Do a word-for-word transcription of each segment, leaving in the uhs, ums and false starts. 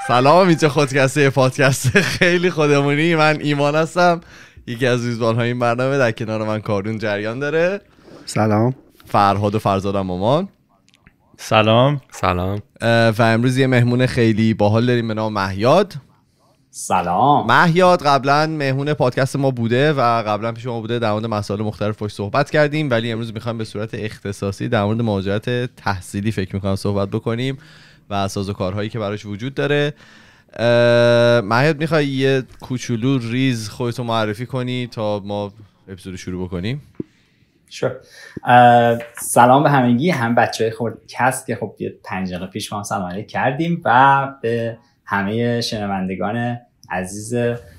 سلام، اینجا خودکسته پادکست خیلی خودمونی. من ایمان هستم، یکی از میزبان‌های این برنامه. در کنار من کارون جریان داره. سلام. فرهاد و فرزادم مامان. سلام. سلام. و امروز یه مهمون خیلی باحال داریم به نام مهیاد. سلام. مهیاد قبلا مهمون پادکست ما بوده و قبلا پیش ما بوده، در مورد مسائل مختلف باهاش صحبت کردیم، ولی امروز میخوایم به صورت اختصاصی در مورد مهاجرت تحصیلی فکر میکنم صحبت بکنیم و سازوکارهایی که براش وجود داره. مهیاد میخوای یه کوچولو ریز خودتو معرفی کنی تا ما اپیزود شروع بکنیم؟ شور. سلام به همگی، هم بچهای خودکست که خب یه پنج دقیقه پیش ما هم سلام علیک کردیم و به همه شنوندگان عزیز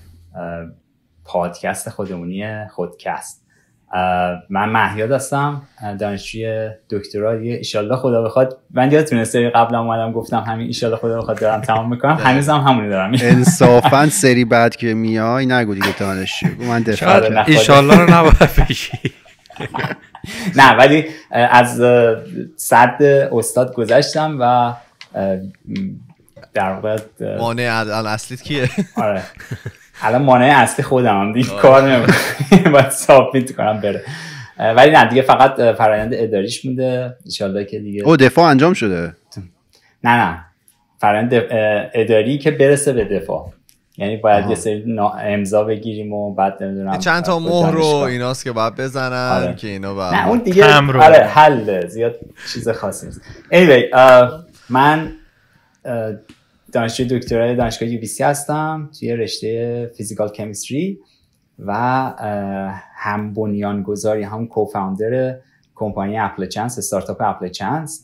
پادکست خودمونی خودکست. من مهیاد هستم، دانشجوی دکترا. دیگه ایشالله خدا بخواد. من یادتونه سری قبلا اومدم گفتم همین ایشالله خدا بخواد دارم تمام میکنم، هنوزم هم همونی دارم. انصافا سری بعد که میای نگو دیگه دانشجو، من دفعه ایشالله رو نباید بگی. نه ولی از صد استاد گذشتم و در واقع مانع اصلیت کیه؟ آره الان مانع اصلی خودم هم دیگه کار نمیکنم، باید سابمیت کنم بره. ولی نه دیگه فقط فرآیند اداریش مونده انشالله که دیگه. او دفاع انجام شده؟ نه نه فرآیند اداری که برسه به دفاع، یعنی باید یه سری امضا بگیریم و بعد نمیدونم چند تا مهر و ایناست که باید بزنن. آره. که اینا بعد نه اون دیگه آره حل زیاد چیز خاصی نیست. anyway من دانشجوی دکترای دانشگاه یو بی سی هستم توی رشته فیزیکال کمیستری و هم بنیانگذاری هم کوفاندر کمپانی اپل چانس، استارتاپ اپل چانس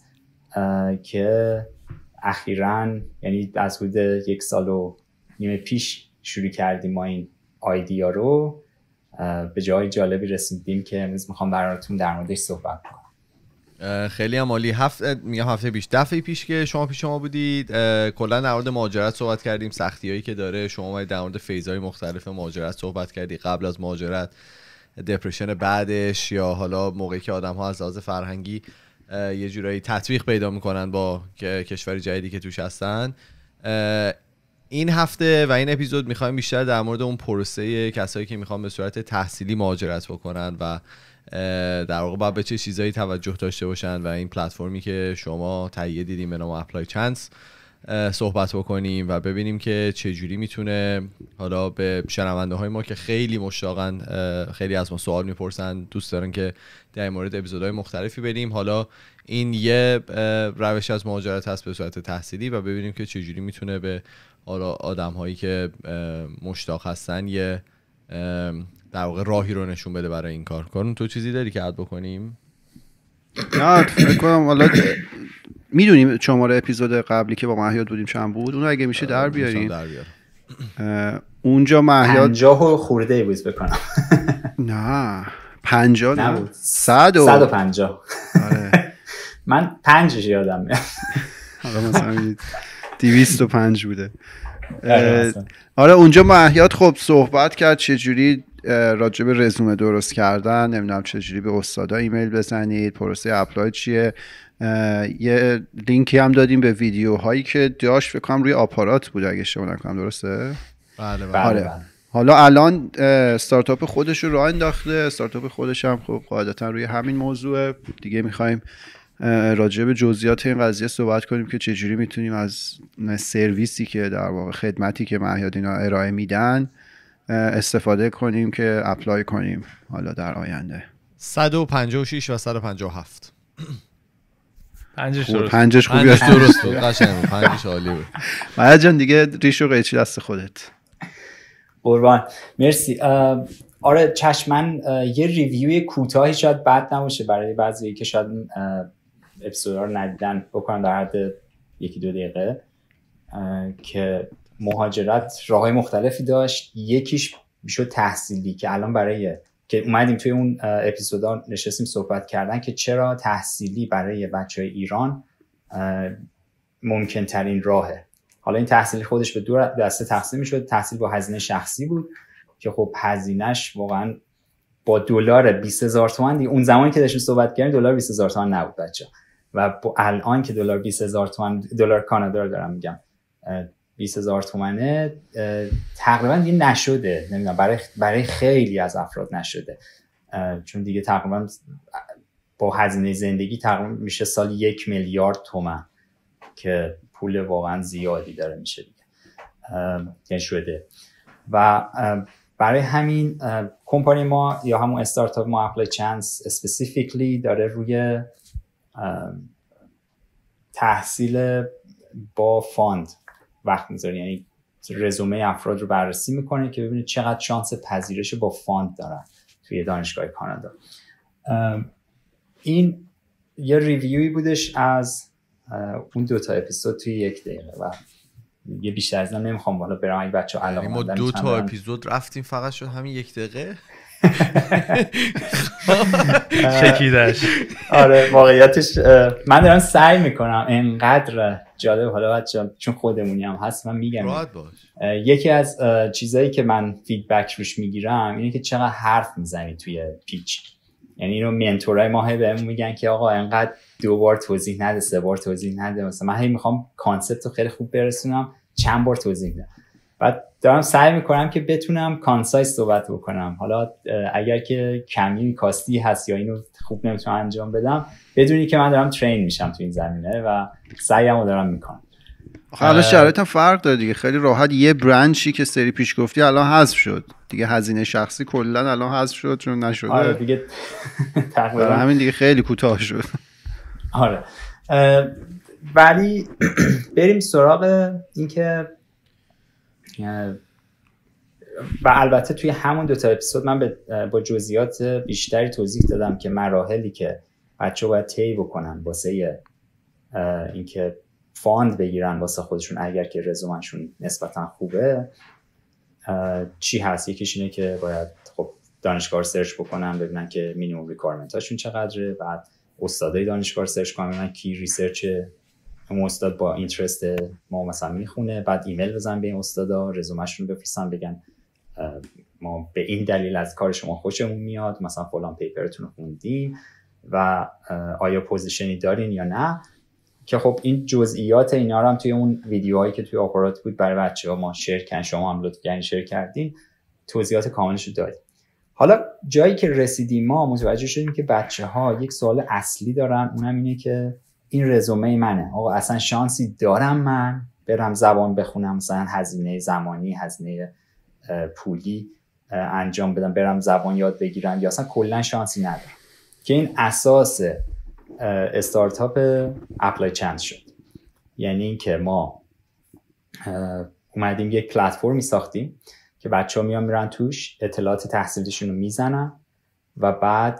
که اخیراً یعنی از حدود یک سال و نیم پیش شروع کردیم ما این ایده رو. به جای جالبی رسیدیم که امروز میخوام براتون در موردش صحبت کنم. خیلی هم عالی. هفته میگم هفته پیش دفعه پیش که شما پیش ما بودید کلا در مورد مهاجرت صحبت کردیم، سختیایی که داره. شما اومدید در مورد فیزهای مختلف مهاجرت صحبت کردی، قبل از مهاجرت، دپرشن بعدش، یا حالا موقعی که آدم‌ها از لحاظ فرهنگی یه جورایی تطبیق پیدا میکنن با کشور جدیدی که توش هستن. این هفته و این اپیزود میخوایم بیشتر در مورد اون پروسه کسایی که میخوان به صورت تحصیلی مهاجرت بکنن و در واقع باید به چه چیزایی توجه داشته باشن و این پلتفرمی که شما تهیه دیدیم به نام اپلای چانس صحبت بکنیم و ببینیم که چه جوری میتونه حالا به شنونده های ما که خیلی مشتاقن، خیلی از ما سوال میپرسن، دوست دارن که در مورد اپیزودهای مختلفی بریم. حالا این یه روش از مهاجرت هست به صورت تحصیلی و ببینیم که چه جوری میتونه به حالا آدم هایی که مشتاق هستن یه در واقع راهی رو نشون بده برای این کار. کارون تو چیزی داری که اد بکنیم؟ نه فکر کنم حالا میدونیم شماره اپیزود قبلی که با مهیاد بودیم چند بود، اونو اگه میشه در بیاریم. اونجا مهیاد پنجاه و خورده ای بود بکنم. نه پنجاه نبود، صد و صد و پنجاه. آره من پنجش یادم میاد. حالا مثلا دویست و پنج بوده. آره اونجا مهیاد خب صحبت کرد چجوری راجع به رزومه درست کردن، نمیدونم چجوری به استادا ایمیل بزنید، پروسه اپلای چیه. یه لینکی هم دادیم به ویدیوهایی که داشت، فکر کنم روی آپارات بود اگه اشتباه نکنم، درسته؟ بله بله. آره. حالا الان استارتاپ خودش رو راه انداخته، استارتاپ خودش هم خب قاعدتا روی همین موضوع دیگه. میخوایم راجع به جزئیات این قضیه صحبت کنیم که چجوری میتونیم از سرویسی که در واقع خدمتی که مهیاد اینا ارائه میدن استفاده کنیم که اپلای کنیم حالا در آینده. صد و پنجاه و شش و صد و پنجاه و هفت. پنجش درست. پنجش خوبی پنجش درست بود. قشنگ بود. پنجش عالی بود. مهیاد جان دیگه ریش و قیچی دست خودت. قربان. مرسی. آره چشمن یه ریویوی کوتاهی شاید بد نباشه برای بعضی که شاید اپیزودا رو ندیدن بکنن در حد یکی دو دقیقه، که مهاجرت راههای مختلفی داشت. یکیش میشد تحصیلی که الان برای که اومدیم توی اون اپیزودا نشستیم صحبت کردن که چرا تحصیلی برای بچهای ایران ممکن ترین راهه. حالا این تحصیلی خودش به دو دسته تقسیم میشد. تحصیل با هزینه شخصی بود که خب هزینهش واقعا با دلار بیست هزار تومان دیگه، اون زمانی که داشتیم صحبت کردیم دلار بیست هزار تومان نبود بچه‌ها، و الان که دلار بیست هزار تومان، دلار کانادا رو دارم میگم، بیست هزار تومنه تقریبا دیگه نشده، نمیدونم برای برای خیلی از افراد نشده، چون دیگه تقریبا با هزینه زندگی تقریبا میشه سال یک میلیارد تومن که پول واقعا زیادی داره میشه دیگه شده. و برای همین کمپانی ما یا همون استارتاپ ما اپلای چانس اسپسیفیکلی داره روی تحصیل با فاند وقت میذاره، یعنی رزومه افراد رو بررسی میکنه که ببینه چقدر شانس پذیرش با فاند دارن توی دانشگاه کانادا. این یه ریویوی بودش از اون دوتا اپیزود توی یک دقیقه و یه بیشتر از این نمیخوام بالا برم. اگه بچه ها علاقه ما دو تا اپیزود رفتیم فقط شد همین یک دقیقه چکیدش. آره واقعیتش من دارم سعی میکنم انقدر جالب، حالا بچه چون خودمونی هم هست من میگم راحت باش. یکی از چیزایی که من فیدبک روش میگیرم اینه که چقدر حرف میزنی توی پیچ. یعنی اینو منتورای ما هی بهمون میگن که آقا انقدر دو بار توضیح نده، سه بار توضیح نده. مثلا من هی میخوام کانسپت رو خیلی خوب برسونم، چند بار توضیح بدم. بعد دارم سعی میکنم که بتونم کانسایز صحبت بکنم. حالا اگر که کمی کاستی هست یا اینو خوب نمیتونم انجام بدم، بدونی که من دارم ترین میشم تو این زمینه و سعیمو دارم میکنم. حالا شرایط هم فرق داره دیگه. خیلی راحت یه برانچی که سری پیش گفتی الان حذف شد دیگه، هزینه شخصی کلا الان حذف شد چون نشده. آره دیگه تقریبا همین دیگه خیلی کوتاه شد. آره ولی بریم سراغ این که و البته توی همون دو تا اپیزود من با جزئیات بیشتری توضیح دادم که مراحلی که بچه‌ها باید طی بکنن واسه اینکه فاند بگیرن واسه خودشون اگر که رزومه‌شون نسبتا خوبه چی هست. یکیش اینه که باید خب دانشگاه رو سرچ بکنن ببینن که مینیمم ریکوایرمنت هاشون چقدره، بعد استادای دانشگاه رو سرچ کنن ببینن کی ریسرچ اون استاد با اینترست ما مثلا میخونه، بعد ایمیل بزنن به این استادا، رزومه‌شون رو بفرستن بگن ما به این دلیل از کار شما خوشمون میاد، مثلا فلان پیپرتون رو خوندیم و آیا پوزیشنی دارین یا نه. که خب این جزئیات اینا رو هم توی اون ویدیوهایی که توی آپارات بود برای بچه‌ها ما شیر کردن، شما هم لطف کردین شیر کردین، توضیحات کاملش رو دادیم. حالا جایی که رسیدیم ما متوجه شدیم که بچه‌ها یک سوال اصلی دارن، اونم اینه که این رزومه منه، آقا اصلا شانسی دارم من برم زبان بخونم، مثلا هزینه زمانی هزینه پولی انجام بدم برم زبان یاد بگیرم، یا اصلا کلا شانسی ندارم. که این اساس استارتاپ اپلای چانس شد. یعنی این که ما اومدیم یک پلتفرمی ساختیم که بچه ها میان میرن توش اطلاعات تحصیلیشون رو میزنن و بعد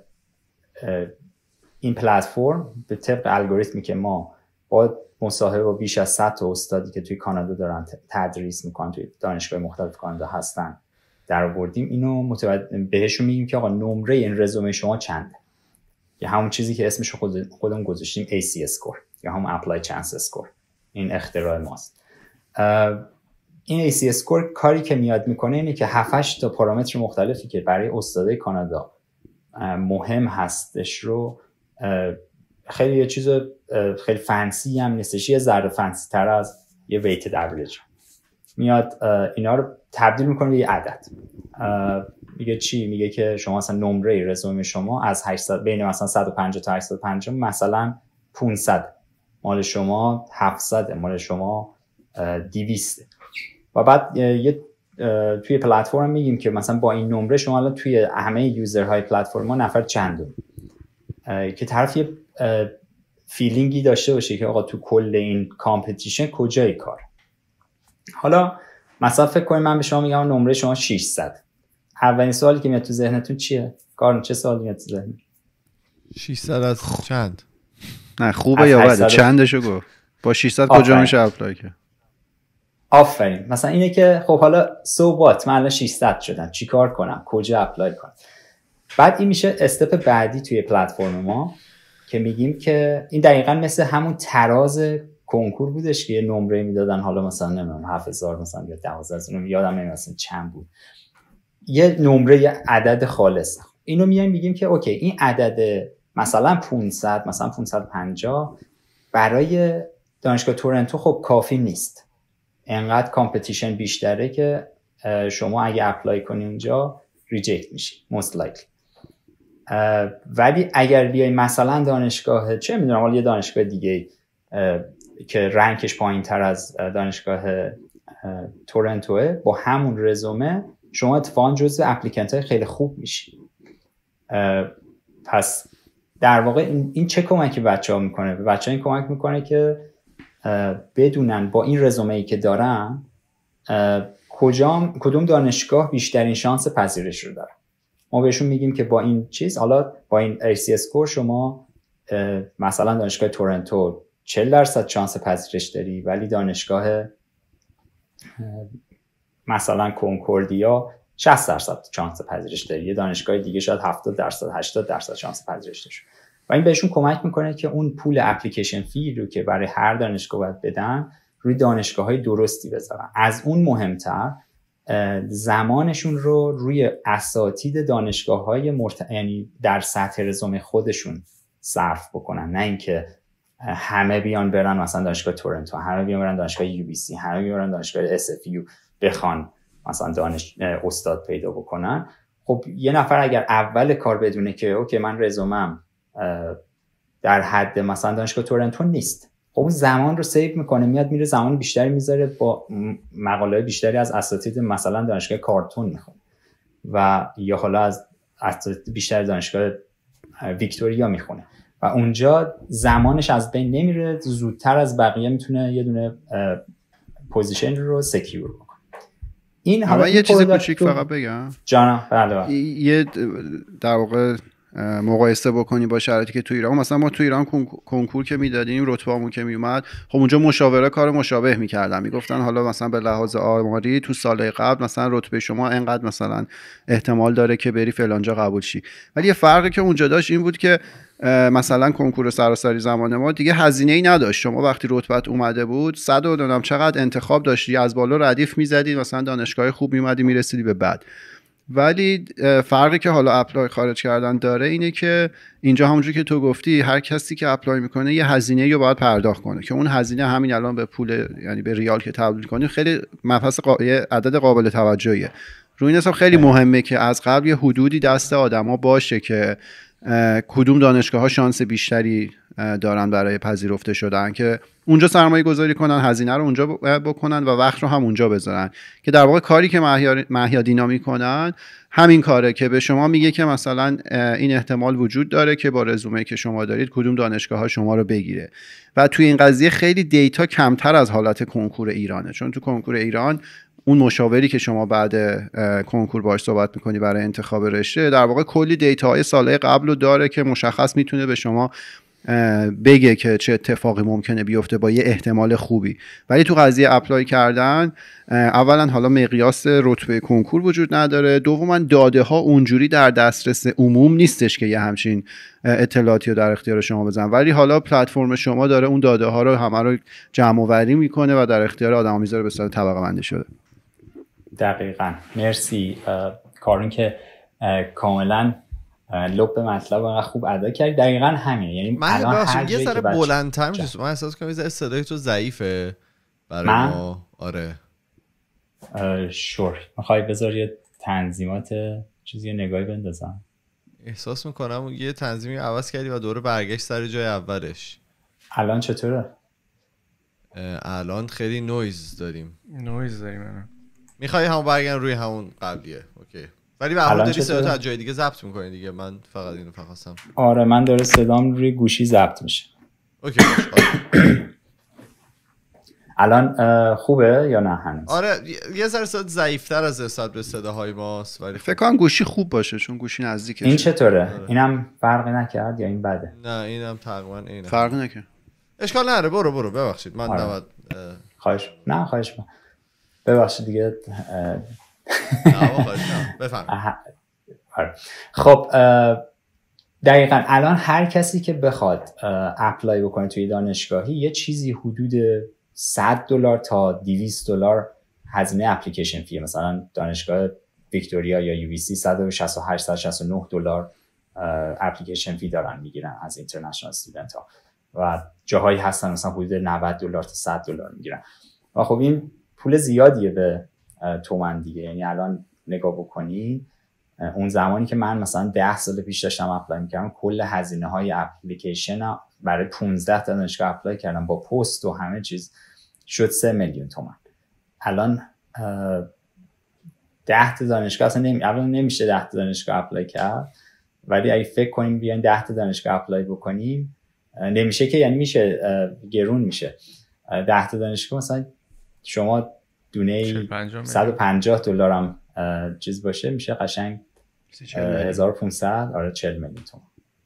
این پلتفرم به طبق الگوریتمی که ما با مصاحبه با بیش از صد تا استادی که توی کانادا دارن تدریس میکنن توی دانشگاه مختلف کانادا هستن در آوردیم، اینو متوجه بهشون میگیم که آقا نمره این رزومه شما چنده، یا همون چیزی که اسمش خود خودمون گذاشتیم ای سی اسکور یا همون اپلای چانس اسکور. این اختراع ماست. این ای سی اسکور کاری که میاد میکنه اینه که هفت هشت تا پارامتر مختلفی که برای استادای کانادا مهم هستش رو خیلی یه چیز خیلی فنسی هم نیستش، یه ذره فنسی تر از یه ویتد اوریج میاد اینا رو تبدیل میکنه به یه عدد. میگه چی؟ میگه که شما مثلا نمره رزومه شما از هشتصد بین مثلا صد و پنجاه تا هشتصد و پنجاه مثلا پانصد، مال شما هفتصد، مال شما دویست. و بعد یه توی پلتفرم میگیم که مثلا با این نمره شما الان توی همه یوزرهای پلتفرم ما نفر چندم، که طرف یه فیلینگی داشته باشه که آقا تو کل این کامپتیشن کجای کار. حالا مثلا فکر کنید من به شما میگم نمره شما ششصد، اولین سوالی که میاد تو ذهنتون چیه؟ کارن چه سوالی میاد تو ذهنت؟ ششصد از چند؟ نه خوبه یا بده؟ چندشو گفت. با ششصد کجا میشه اپلای کرد؟ آفرین. مثلا اینه که خب حالا سو وات من الان ششصد شدم، چیکار کنم؟ کجا اپلای کنم؟ بعد این میشه استپ بعدی توی پلتفرم ما که میگیم که این دقیقاً مثل همون تراز کنکور بودش که یه نمره میدادن، حالا مثلا نمیدونم هفت هزار مثلا یا دوازده هزار، یادم نمیاد مثلا چند بود، یه نمره یه عدد خالص. اینو میایم میگیم که اوکی این عدد مثلا پانصد مثلا پانصد و پنجاه برای دانشگاه تورنتو خب کافی نیست، انقدر کامپتیشن بیشتره که شما اگه اپلای کنی اونجا ریجکت میشی most likely. ولی اگر بیای مثلا دانشگاه چه میدونم حالا یه دانشگاه دیگه که رنکش پایین تر از دانشگاه تورنتوه با همون رزومه شما اتفاقا جزو اپلیکنت های خیلی خوب میشی. پس در واقع این, این چه کمکی بچه ها میکنه؟ به بچه ها این کمک میکنه که بدونن با این رزومه ای که دارن کجام کدوم دانشگاه بیشترین شانس پذیرش رو دارن. ما بهشون میگیم که با این چیز حالا با این ای سی اسکور شما مثلا دانشگاه تورنتو چهل درصد شانس پذیرش داری، ولی دانشگاه مثلا کنکوردیا شصت درصد شانس پذیرش داری، یه دانشگاه دیگه شاید هفتاد درصد هشتاد درصد شانس پذیرش داری. و این بهشون کمک میکنه که اون پول اپلیکیشن فی رو که برای هر دانشگاه باید بدن روی دانشگاه‌های درستی بذارن. از اون مهمتر زمانشون رو روی اساتید دانشگاه‌های مرت... یعنی در سطح رزومه خودشون صرف بکنن، نه اینکه همه بیان برن مثلا دانشگاه تورنتو، همه بیان برن دانشگاه یو بی سی، همه بیان برن دانشگاه اس اف یو بخوان مثلا دانش استاد پیدا بکنن. خب یه نفر اگر اول کار بدونه که اوکی من رزومم در حد مثلا دانشگاه تورنتو نیست، خب اون زمان رو سیو میکنه، میاد میره زمان بیشتری میذاره با مقاله بیشتری از اساتید مثلا دانشگاه کارتون میخونه و یا حالا از اساتید بیشتر دانشگاه ویکتوریا میخونه و اونجا زمانش از بین نمیره، زودتر از بقیه میتونه یه دونه پوزیشن رو سکیور بکنه. این حالا یه چیز کوچیک فقط بگم جانم. بله یه در واقع مقایسه بکنی با شرایطی که تو ایران، مثلا ما تو ایران کنکور که میدادیم رتبه‌مون که میومد، خب اونجا مشاوره کار مشابه میکردن، میگفتن حالا مثلا به لحاظ آماری تو سالهای قبل مثلا رتبه شما انقدر مثلا احتمال داره که بری فلانجا قبول شی. ولی یه فرقی که اونجا داشت این بود که مثلا کنکور سراسری زمان ما دیگه هزینه‌ای نداشت. شما وقتی رتبت اومده بود صد و دونم چقدر انتخاب داشتی، از بالا ردیف میزدی، مثلا دانشگاه خوب میومدی میرسیدی به بعد. ولی فرقی که حالا اپلای خارج کردن داره اینه که اینجا همونجوری که تو گفتی هر کسی که اپلای میکنه یه هزینه رو باید پرداخت کنه که اون هزینه همین الان به پول یعنی به ریال که تبدیل کنی خیلی مبحث قا... یه عدد قابل توجهیه. روی این حساب خیلی مهمه که از قبل یه حدودی دست آدما باشه که کدوم دانشگاه ها شانس بیشتری دارن برای پذیرفته شدن، که اونجا سرمایه گذاری کنن، هزینه رو اونجا بکنن و وقت رو هم اونجا بذارن. که در واقع کاری که مهیادینا میکنن همین کاره که به شما میگه که مثلا این احتمال وجود داره که با رزومه که شما دارید کدوم دانشگاه ها شما رو بگیره. و توی این قضیه خیلی دیتا کمتر از حالت کنکور ایرانه، چون تو کنکور ایران اون مشاوری که شما بعد کنکور باهاش صحبت میکنی برای انتخاب رشته در واقع کلی دیتاهای سالهای قبل رو داره که مشخص میتونه به شما بگه که چه اتفاقی ممکنه بیفته با یه احتمال خوبی. ولی تو قضیه اپلای کردن اولا حالا مقیاس رتبه کنکور وجود نداره، دوما داده ها اونجوری در دسترس عموم نیستش که یه همچین اطلاعاتی رو در اختیار شما بزن، ولی حالا پلتفرم شما داره اون داده ها رو همه رو جمع آوری میکنه و در اختیار آدم‌ها میذاره به صورت طبقه بندی شده. دقیقاً. مرسی کارون که کاملا لب مطلب انقدر خوب ادا کردی. دقیقاً همینه. یعنی الان هر یه ذره بلندتر میشه، من احساس کنم یه صدای تو ضعیفه برای من؟ ما. آره شور میخوای بذار یه تنظیمات چیزی نگاهی بندازم؟ احساس میکنم یه تنظیمی عوض کردی و دوره برگشت سر جای اولش. الان چطوره؟ الان خیلی نویز داریم. نویز داریم الان. میخوای همون برگردن روی همون قبلیه؟ اوکی. ولی به هر حال داری صداتو از جای دیگه ضبط میکنی دیگه. من فقط اینو فقط آره من داره صدام روی گوشی ضبط میشه. اوکی. الان خوبه یا نه هنوز؟ آره یه ذره صدا ضعیف‌تر از نسبت به صداهای ماست، ولی فکر کنم گوشی خوب باشه چون گوشی نزدیکه. این چطوره؟ آره. اینم فرقی نکرد یا این بده؟ نه اینم تقریبا اینه. فرقی نکرد. اشکال نداره. برو برو ببخشید من آره. نباید خواهش نه خواهش من ببخشید دیگه. نه خواهش نه بفرمایید. خب دقیقاً الان هر کسی که بخواد اپلای بکنه توی دانشگاهی یه چیزی حدود صد دلار تا دویست دلار هزینه اپلیکیشن فی. مثلا دانشگاه ویکتوریا یا یو وی سی صد و شصت و هشت تا شصت و نه دلار اپلیکیشن فی دارن میگیرن از اینترنشنال استودنت ها و جاهایی هستن مثلا حدود نود دلار تا صد دلار میگیرن. و خب این پول زیادیه به تومن دیگه. یعنی الان نگاه بکنی اون زمانی که من مثلا ده سال پیش داشتم اپلای میکردم کل هزینه های اپلیکیشن برای پانزده تا دانشگاه اپلای کردم با پست و همه چیز شد سه میلیون تومان. الان ده تا دانشگاه اصلا نمی... الان نمیشه ده تا دانشگاه اپلای کرد، ولی اگه فکر کنیم بیاین ده تا دانشگاه اپلای بکنیم نمیشه که، یعنی میشه گرون میشه. ده تا دانشگاه مثلا شما دونه صد و پنجاه دلار هم چیز باشه میشه قشنگ هزار و پانصد آره چهل میلیون تومان.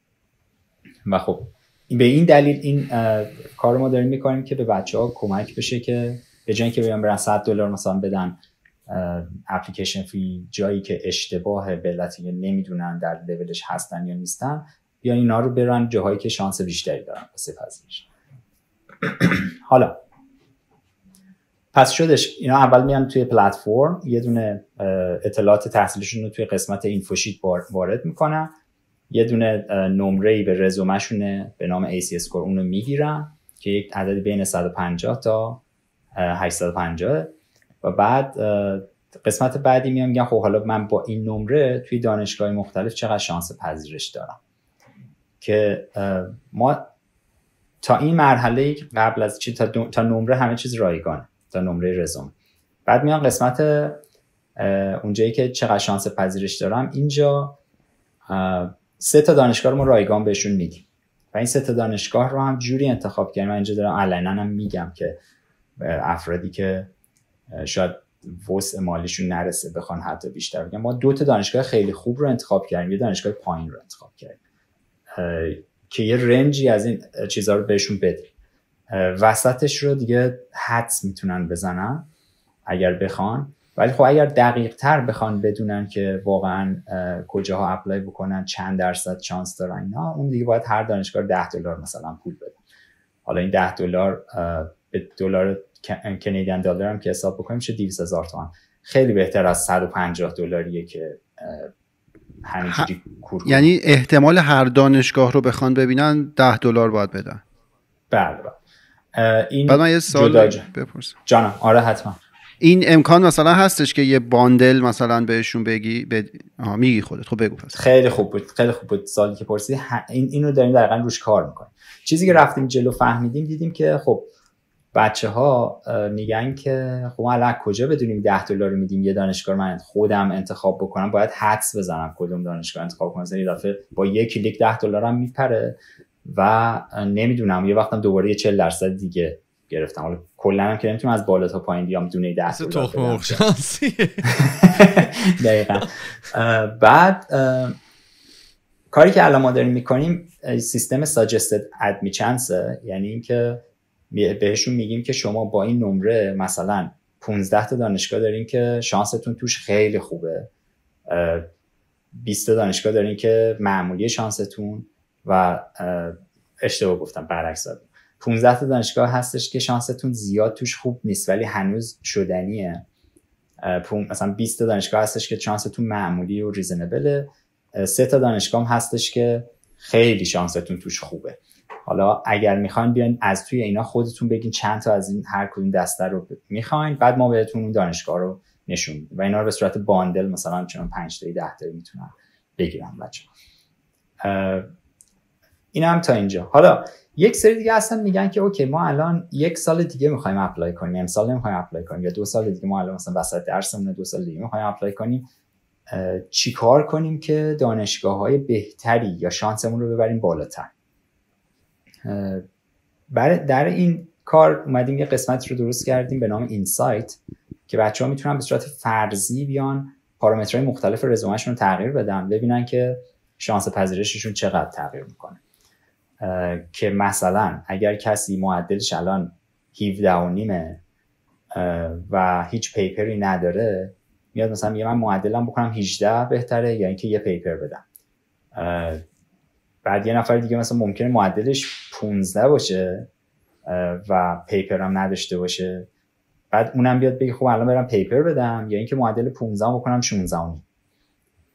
و خب به این دلیل این کار ما داریم میکنیم که به بچه‌ها کمک بشه که به جای اینکه بیان برن صد دلار مثلا بدن اپلیکیشن فی جایی که اشتباه به علتی نمیدونن در لولش هستن یا نیستن، بیان اینا رو برن جاهایی که شانس بیشتری دارن واسه پذیرش. حالا پس شدش اینا اول میان توی پلتفرم یه دونه اطلاعات تحصیلیشون رو توی قسمت اینفوشیت وارد میکنن، یه دونه نمره‌ای به رزومه‌شونه به نام ای سی اسکور اون رو میگیرن که یک عدد بین صد و پنجاه تا هشتصد و پنجاه و بعد قسمت بعدی میام میگن خب حالا من با این نمره توی دانشگاه مختلف چقدر شانس پذیرش دارم. که ما تا این مرحله قبل از چی تا, تا نمره همه چیز رایگانه تا نمره رزومه. بعد میام قسمت اونجایی که چقدر شانس پذیرش دارم، اینجا سه تا دانشگاه رو ما رایگان بهشون میدیم و این سه تا دانشگاه رو هم جوری انتخاب کردیم. من اینجا دارم علنا هم میگم که افرادی که شاید وسع مالیشون نرسه بخوان حتی بیشتر بگم، ما دو تا دانشگاه خیلی خوب رو انتخاب کردیم، یه دانشگاه پایین رو انتخاب کردیم که یه رنجی از این چیزا رو بهشون بدیم. وسطش رو دیگه حدس میتونن بزنن اگر بخوان، ولی خب اگر دقیق تر بخوان بدونن که واقعا کجاها اپلای بکنن چند درصد شانس دارن اینا، اون دیگه باید هر دانشگاه ده دلار مثلا پول بده. حالا این ده دلار به دلار کانادین دلار هم که حساب بکنیم میشه دویست هزار تومان. خیلی بهتر از صد و پنجاه دلاریه که همینجوری کور کنن. یعنی احتمال هر دانشگاه رو بخوان ببینن ده دلار باید بدن. بله بله. این بعد من یه سوال بپرسم. جانم آره حتما. این امکان مثلا هستش که یه باندل مثلا بهشون بگی بد... آها میگی خودت خب بگو پس. خیلی خوب بود خیلی خوب بود سوالی که پرسیدی. این اینو داریم دقیقاً روش کار میکنیم. چیزی که رفتیم جلو فهمیدیم دیدیم که خب بچه‌ها میگن که خب ما الان کجا بدونیم ده دلار رو میدیم یه دانشگاه من خودم انتخاب بکنم، باید حدس بزنم کدوم دانشگاه انتخاب کنم. مثلا یه دفعه با یک کلیک ده دلارم میپره و نمیدونم یه وقتم دوباره یه چهل درصد دیگه گرفتم. حالا کلا هم که نمیتونم از بالا تا پایین بیام دونه ده دلار تخم مرغ شانسی. دقیقاً. بعد کاری که الان ما داریم میکنیم سیستم ساجستد ادمیشنس، یعنی اینکه بهشون میگیم که شما با این نمره مثلا پانزده تا دانشگاه دارین که شانستون توش خیلی خوبه، بیست تا دانشگاه دارین که معمولی شانستون و اشتباه گفتم برعکس دادم، پانزده تا دانشگاه هستش که شانستون زیاد توش خوب نیست ولی هنوز شدنیه، مثلا بیست تا دانشگاه هستش که شانستون معمولی و ریزنبله، سه تا دانشگاه هم هستش که خیلی شانستون توش خوبه. حالا اگر میخواین بیان از توی اینا خودتون بگین چند تا از این هر کدوم دسته رو میخواین، بعد ما بهتون اون دانشگاه رو نشون میدیم و اینا رو به صورت باندل مثلا چون پنج تا ده تا میتونن بگیرن بچه‌ها. این هم تا اینجا. حالا یک سری دیگه اصلا میگن که اوکی ما الان یک سال دیگه میخوایم اپلای کنیم، امسال نمیخوایم اپلای کنیم، یا دو سال دیگه ما الان مثلا وسط درسمون دو سال دیگه میخوایم اپلای کنیم، چی کار کنیم که دانشگاه‌های بهتری یا شانسمون رو ببریم بالاتر. برای در این کار اومدیم یه قسمت رو درست کردیم به نام اینسایت که بچه‌ها میتونن به صورت فرضی بیان پارامترهای مختلف رزومه‌شون رو تغییر بدن، ببینن که شانس پذیرششون چقدر تغییر میکنه. که مثلا اگر کسی معدلش الان هفده و نیمه و هیچ پیپری نداره، میاد مثلا میگه من معدلم بکنم هجده بهتره یا اینکه یه پیپر بدم. بعد یه نفر دیگه مثلا ممکنه معدلش پانزده باشه و پیپر هم نداشته باشه، بعد اونم بیاد بگه خب الان برم پیپر بدم یا اینکه معدل پانزده بکنم شانزده.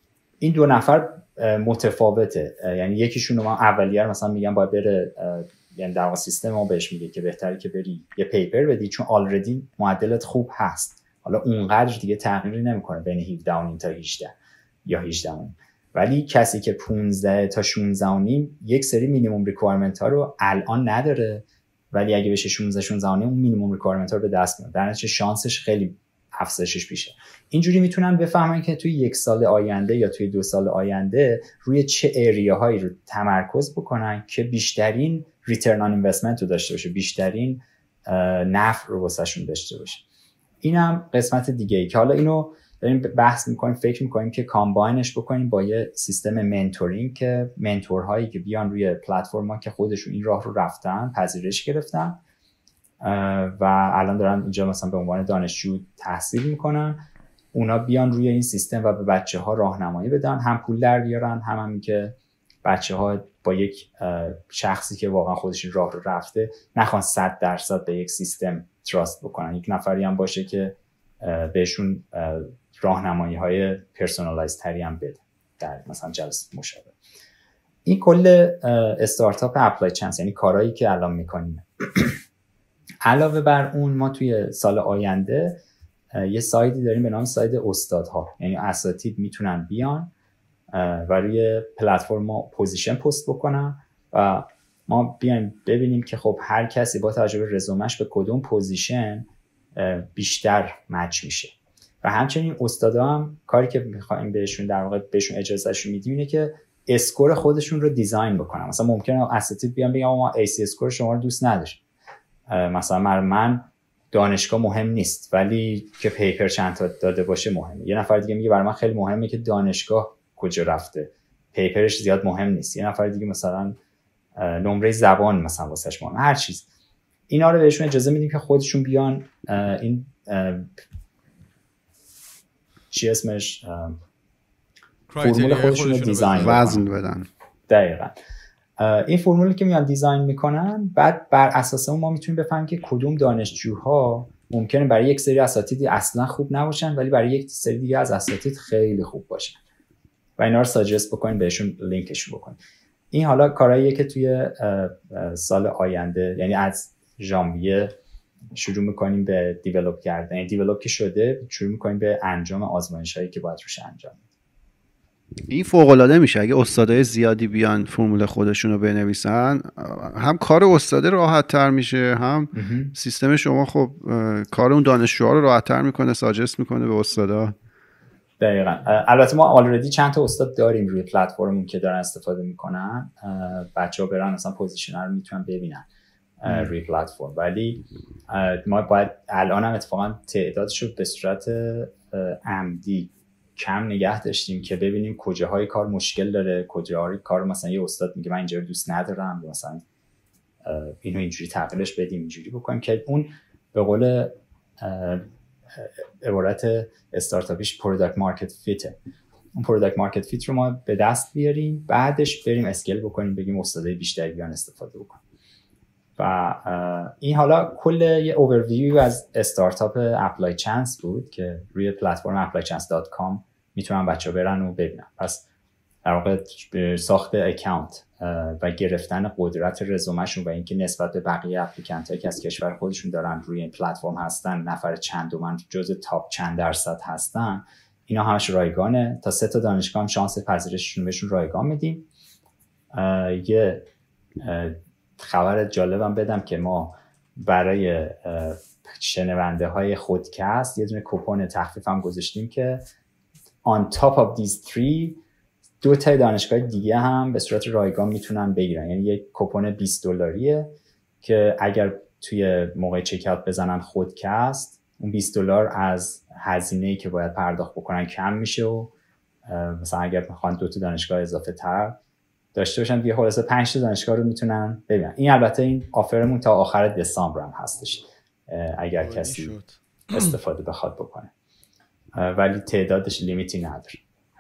این دو نفر متفاوته، یعنی یکیشون رو من اولیه مثلا میگم باید بره یعنی در واقع سیستم ما بهش میگه که بهتره که بری یه پیپر بدی چون آلردی معدلت خوب هست، حالا اونقدر دیگه تغییری نمیکنه بین هفده و نیم تا هجده یا هجده و نیم. ولی کسی که پانزده تا شانزده و نیم یک سری مینیمم ریکوایرمنت ها رو الان نداره، ولی اگه بشه شانزده شانزده و نیم اون مینیمم ریکوایرمنت ها رو به دست میاره، در نتیجه شانسش خیلی افزایشش بیشه. اینجوری میتونن بفهمن که توی یک سال آینده یا توی دو سال آینده روی چه ایریاهایی رو تمرکز بکنن که بیشترین ریترن آن اینوستمنت رو داشته باشه، بیشترین نفع رو واسهشون داشته باشه. اینم قسمت دیگه ای که حالا اینو داریم بحث میکنیم، فکر میکنیم که کامباینش بکنیم با یه سیستم منتورینگ که منتورهایی که بیان روی پلتفرما که خودشون این راه رو رفتن پذیرش گرفتن و الان دارن اینجا مثلا به عنوان دانشجو تحصیل میکنن، اونا بیان روی این سیستم و به بچه ها راهنمایی بدن، هم پول در بیارن، هم همین که بچه ها با یک شخصی که واقعا خودش این راه رو رفته نخوان صد درصد به یک سیستم تراست بکنن، یک نفری هم باشه که بهشون راهنمایی های پرسونالایز تری هم بده در مثلا جلسه مشاوره. این کل استارتاپ اپلای چانس، یعنی کارهایی که الان میکنیم. علاوه بر اون ما توی سال آینده یه سایتی داریم به نام سایت استادها، یعنی اساتید میتونن بیان و روی پلتفرم ما پوزیشن پست بکنن و ما بیایم ببینیم که خب هر کسی با توجه به رزومش به کدوم پوزیشن بیشتر مچ میشه. و همچنین استادا هم کاری که میخوایم بهشون در واقع بهشون اجازهشون میدیم اینه که اسکور خودشون رو دیزاین بکنن. مثلا ممکنه اساتید بیان بگن ما ای سی اسکور شما رو دوست نداریم، مثلا من دانشگاه مهم نیست ولی که پیپر چند تا داده باشه مهمه. یه نفر دیگه میگه برای من خیلی مهمه که دانشگاه کجا رفته، پیپرش زیاد مهم نیست. یه نفر دیگه مثلا نمره زبان مثلا واسش مهمه، هر چیز. اینا رو بهشون اجازه میدیم که خودشون بیان این چی اسمش فرمول خودشون رو دیزاین وزن بدن. دقیقاً این فرمولی که میان دیزاین میکنن، بعد بر اساس اون ما میتونیم بفهمیم که کدوم دانشجوها ممکنه برای یک سری اساتید اصلا خوب نباشن ولی برای یک سری دیگه از اساتید خیلی خوب باشن و اینا رو ساجست بکنیم، بهشون لینکش بکنیم. این حالا کارهاییه که توی سال آینده، یعنی از ژانویه شروع میکنیم به دیولپ کردن. یعنی دیولپ که شده شروع میکنیم به انجام آزمایش‌هایی که باید روش انجام بدیم. این فوق‌العاده میشه اگه استادای زیادی بیان فرمول خودشون رو بنویسن، هم کار استاد راحت تر میشه، هم سیستم شما خب کار اون دانشجوها رو راحت تر میکنه، ساجست میکنه به استادا. دقیقاً. البته ما آلردی چند تا استاد داریم روی پلتفرممون که دارن استفاده میکنن، بچه‌ها برن مثلا پوزیشنر رو میتونن ببینن روی پلتفرم، ولی ما باید الان هم اتفاقا تعدادش رو به صورت عمدی کم نگه داشتیم که ببینیم کجاهای کار مشکل داره، کجاهای کار مثلا یه استاد میگه من اینجا رو دوست ندارم، مثلا اینو اینجوری تغییرش بدیم، اینجوری بکنیم که اون به قول عبارت استارتاپیش پروداکت مارکت فیته. اون پروداکت مارکت فیت رو ما به دست بیاریم، بعدش بریم اسکیل بکنیم، بگیم استادای بیشتری بیان استفاده بکنیم. و این حالا کل یه اوورویو از استارتاپ اپلای چانس بود که روی پلتفرم اپلای چانس دات کام میتونن بچه‌ها برن و ببینن. پس در واقع ساخت اکانت و گرفتن قدرت رزومهشون و اینکه نسبت به بقیه اپلیکنتایی که از کشور خودشون دارن روی این پلتفرم هستن نفر چندم جزء تاپ چند درصد هستن، اینا همش رایگانه. تا سه تا دانشگاه هم شانس پذیرششون بهشون رایگان میدیم. یه خبر جالبم بدم که ما برای شنونده های خودکست یه دونه کوپن تخفیف هم گذاشتیم که on top of these three دو تا دانشگاه دیگه هم به صورت رایگان میتونن بگیرن. یعنی یک کوپن بیست دلاریه که اگر توی موقع چک اوت بزنن خودکست، اون بیست دلار از هزینه‌ای که باید پرداخت بکنن کم میشه و مثلا اگر میخوان دو تا دانشگاه اضافه تر داشته باشن دیگه خلاصه پنج تا دانشگاه رو میتونن ببینن. این البته این آفرمون تا آخر دسامبر هم هستش اگر کسی شد. استفاده بخواد بکنه، ولی تعدادش لیمیتی نداره.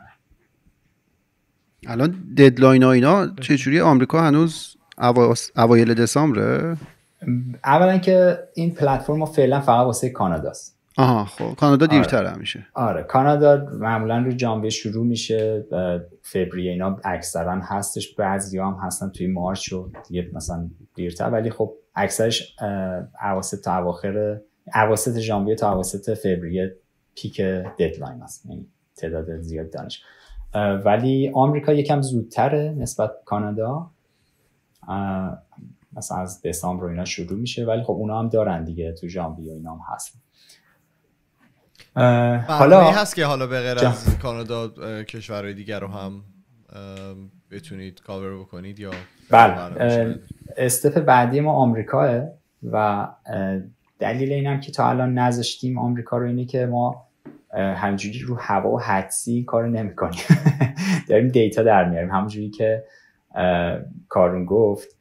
الان ددلاین ها اینا چجوری؟ آمریکا هنوز اوایل دسامبره؟ اولا که این پلتفرم فعلا فقط واسه کاناداست. آها خب کانادا دیرتر هم میشه. آره کانادا معمولا رو ژانویه شروع میشه، فوریه اینا اکثرا هستش، بعضیا هم هستن توی مارچ و دیگه مثلا دیرتر، ولی خب اکثرش اواسط تا اواخر اواسط ژانویه تا اواسط فوریه پیک ددلاین است، یعنی تعداد زیاد دانش. ولی آمریکا یکم زودتره نسبت به کانادا، مثلا از دسامبر اینا شروع میشه، ولی خب اونا هم دارن دیگه تو ژانویه اینا هم هست. حالا هست که حالا به غیر از کانادا کشورهای دیگر رو هم بتونید کاور بکنید یا؟ بله استپ بعدی ما آمریکاه و دلیل اینم که تا الان نذاشتیم آمریکا رو اینه که ما همجوری رو هوا و حدسی کار نمی کنیم داریم دیتا در میاریم، همونجوری که کارون گفت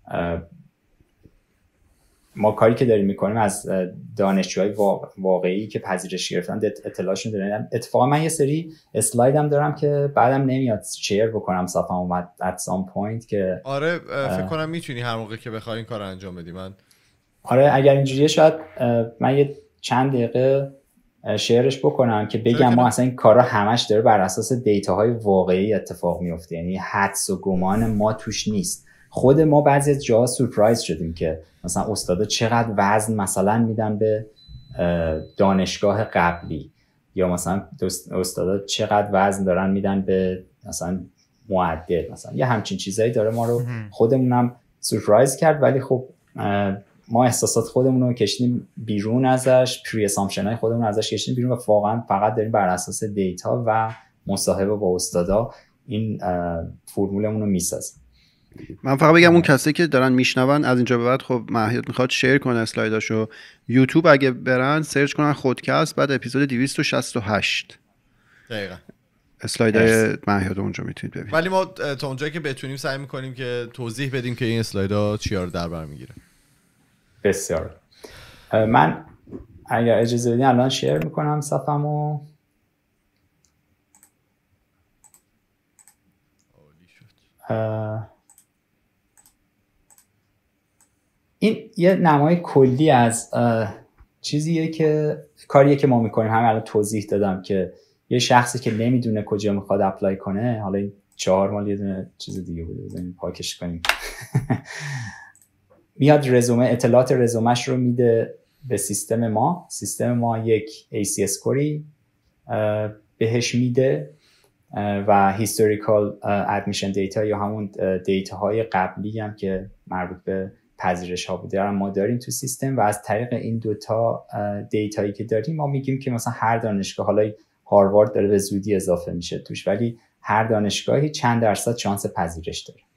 ما کاری که داریم میکنیم از دانشجوهای واقعی که پذیرش گرفتن اطلاعشون داریم. اتفاقا من یه سری اسلایدم دارم که بعدم نمیاد شیر بکنم صفحه اومد at some point که آره فکر کنم میتونی هر موقع که بخوای این کار انجام بدی. من آره اگر اینجوریه شاید من یه چند دقیقه شیرش بکنم که بگم ما اصلا این کارا همش داره بر اساس دیتاهای واقعی اتفاق میفته، یعنی حدس و گمان ما توش نیست. خود ما بعضی از جاها سورپرایز شدیم که مثلا استادا چقدر وزن مثلا میدن به دانشگاه قبلی، یا مثلا استادا چقدر وزن دارن میدن به مثلا معدل، مثلا یه همچین چیزایی داره ما رو خودمونم سورپرایز کرد. ولی خب ما احساسات خودمون رو کشیدیم بیرون ازش، پری اسامپشن های خودمون ازش کشیدیم بیرون و واقعا فقط داریم بر اساس دیتا و مصاحبه با استادا این فرمولمون رو میسازیم. من فقط بگم اون کسایی که دارن میشنون از اینجا به بعد خب مهیاد میخواد شیر کنه اسلایداشو، یوتیوب اگه برن سرچ کنن خودکست، بعد اپیزود دویست و شصت و هشت دقیقاً اسلایدای مهیاد اونجا میتونید ببینید. ولی ما تا اونجایی که بتونیم سعی میکنیم که توضیح بدیم که این اسلایدا چیا رو در بر میگیره. بسیار. من اگر اجازه بدین الان شیر میکنم صفحه‌مو. این یه نمای کلی از چیزیه که کاریه که ما میکنیم. همین الان توضیح دادم که یه شخصی که نمیدونه کجا میخواد اپلای کنه، حالا این چهار مال یه دونه چیز دیگه بوده، بزنیم پاکش کنیم میاد رزومه، اطلاعات رزومش رو میده به سیستم ما. سیستم ما یک ای سی اسکوری بهش میده و هیستوریکال ادمیشن دیتا یا همون دیتا های قبلی هم که مربوط به پذیرش ها بوده ما داریم تو سیستم، و از طریق این دوتا دیتایی که داریم ما میگیم که مثلا هر دانشگاه، حالا هاروارد داره به زودی اضافه میشه توش، ولی هر دانشگاهی چند درصد شانس پذیرش داره.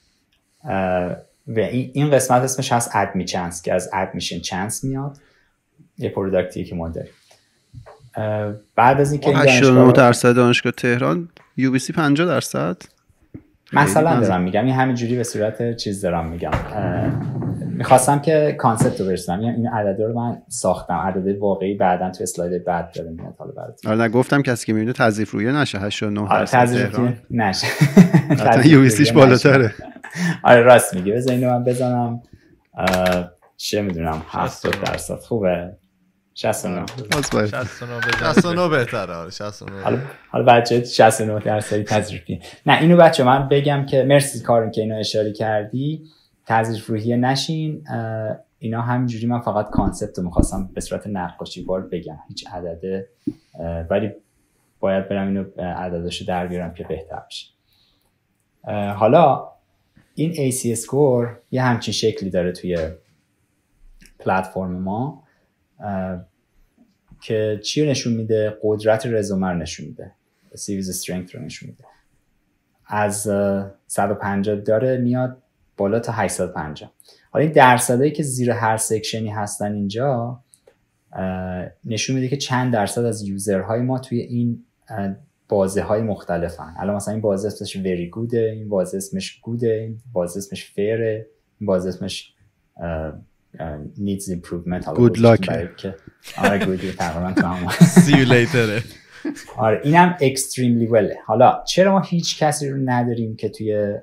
و این قسمت اسمش هست ادمی چانس که از ادمیشن چانس میاد، یه پروداکتی که ما داریم. بعد از اینکه این هشتاد و نه درصد دانشگاه تهران، یو بی سی پنجاه درصد مثلا دارم میگم، این همینجوری به صورت چیز دارم میگم. میخواستم که کانسپت رو برسونم، این عدد رو من ساختم، عدد واقعی بعداً تو اسلاید بعد داره میاد. حالا براتون آره نگفتم کسی که میبینه تضعیف رویه نشه، هشتاد و نه درصد تهران نشه حتما یو بی سیش بالاتره. آره راست میگه. بذار اینو من بزنم چه میدونم هفتاد درصد خوبه. شصت و نه شصت و نه بهتره. آره شصت و نه. حالا حالا بچه شصت و نه درصد تضعیفی. نه اینو بچه من بگم که مرسی کارون که اینو اشاره کردی، تضعیف روحیه نشین. اینا همینجوری من فقط کانسپت رو میخواستم به صورت نقاشی بار بگم، هیچ عدده، ولی باید برم اینو عدداشو در بیارم که بهتر بشه. حالا این ای سی اسکور یه همچین شکلی داره توی پلتفرم ما که چی رو نشون میده؟ قدرت رزومه رو نشون میده، سیویز استرنگث رو نشون میده. از صد و پنجاه داره میاد بالا تا هشتصد و پنجاه. حالا این درصدایی که زیر هر سکشنی هستن اینجا نشون میده که چند درصد از یوزرهای ما توی این بازه های مختلفن. الان مثلا این بازه اسمش very good، این بازه اسمش good، این بازه اسمش fair، این بازه اسمش needs improvement. good luck. آره good تقریبا تمام. see you later. آره اینم extremely well. حالا چرا ما هیچ کسی رو نداریم که توی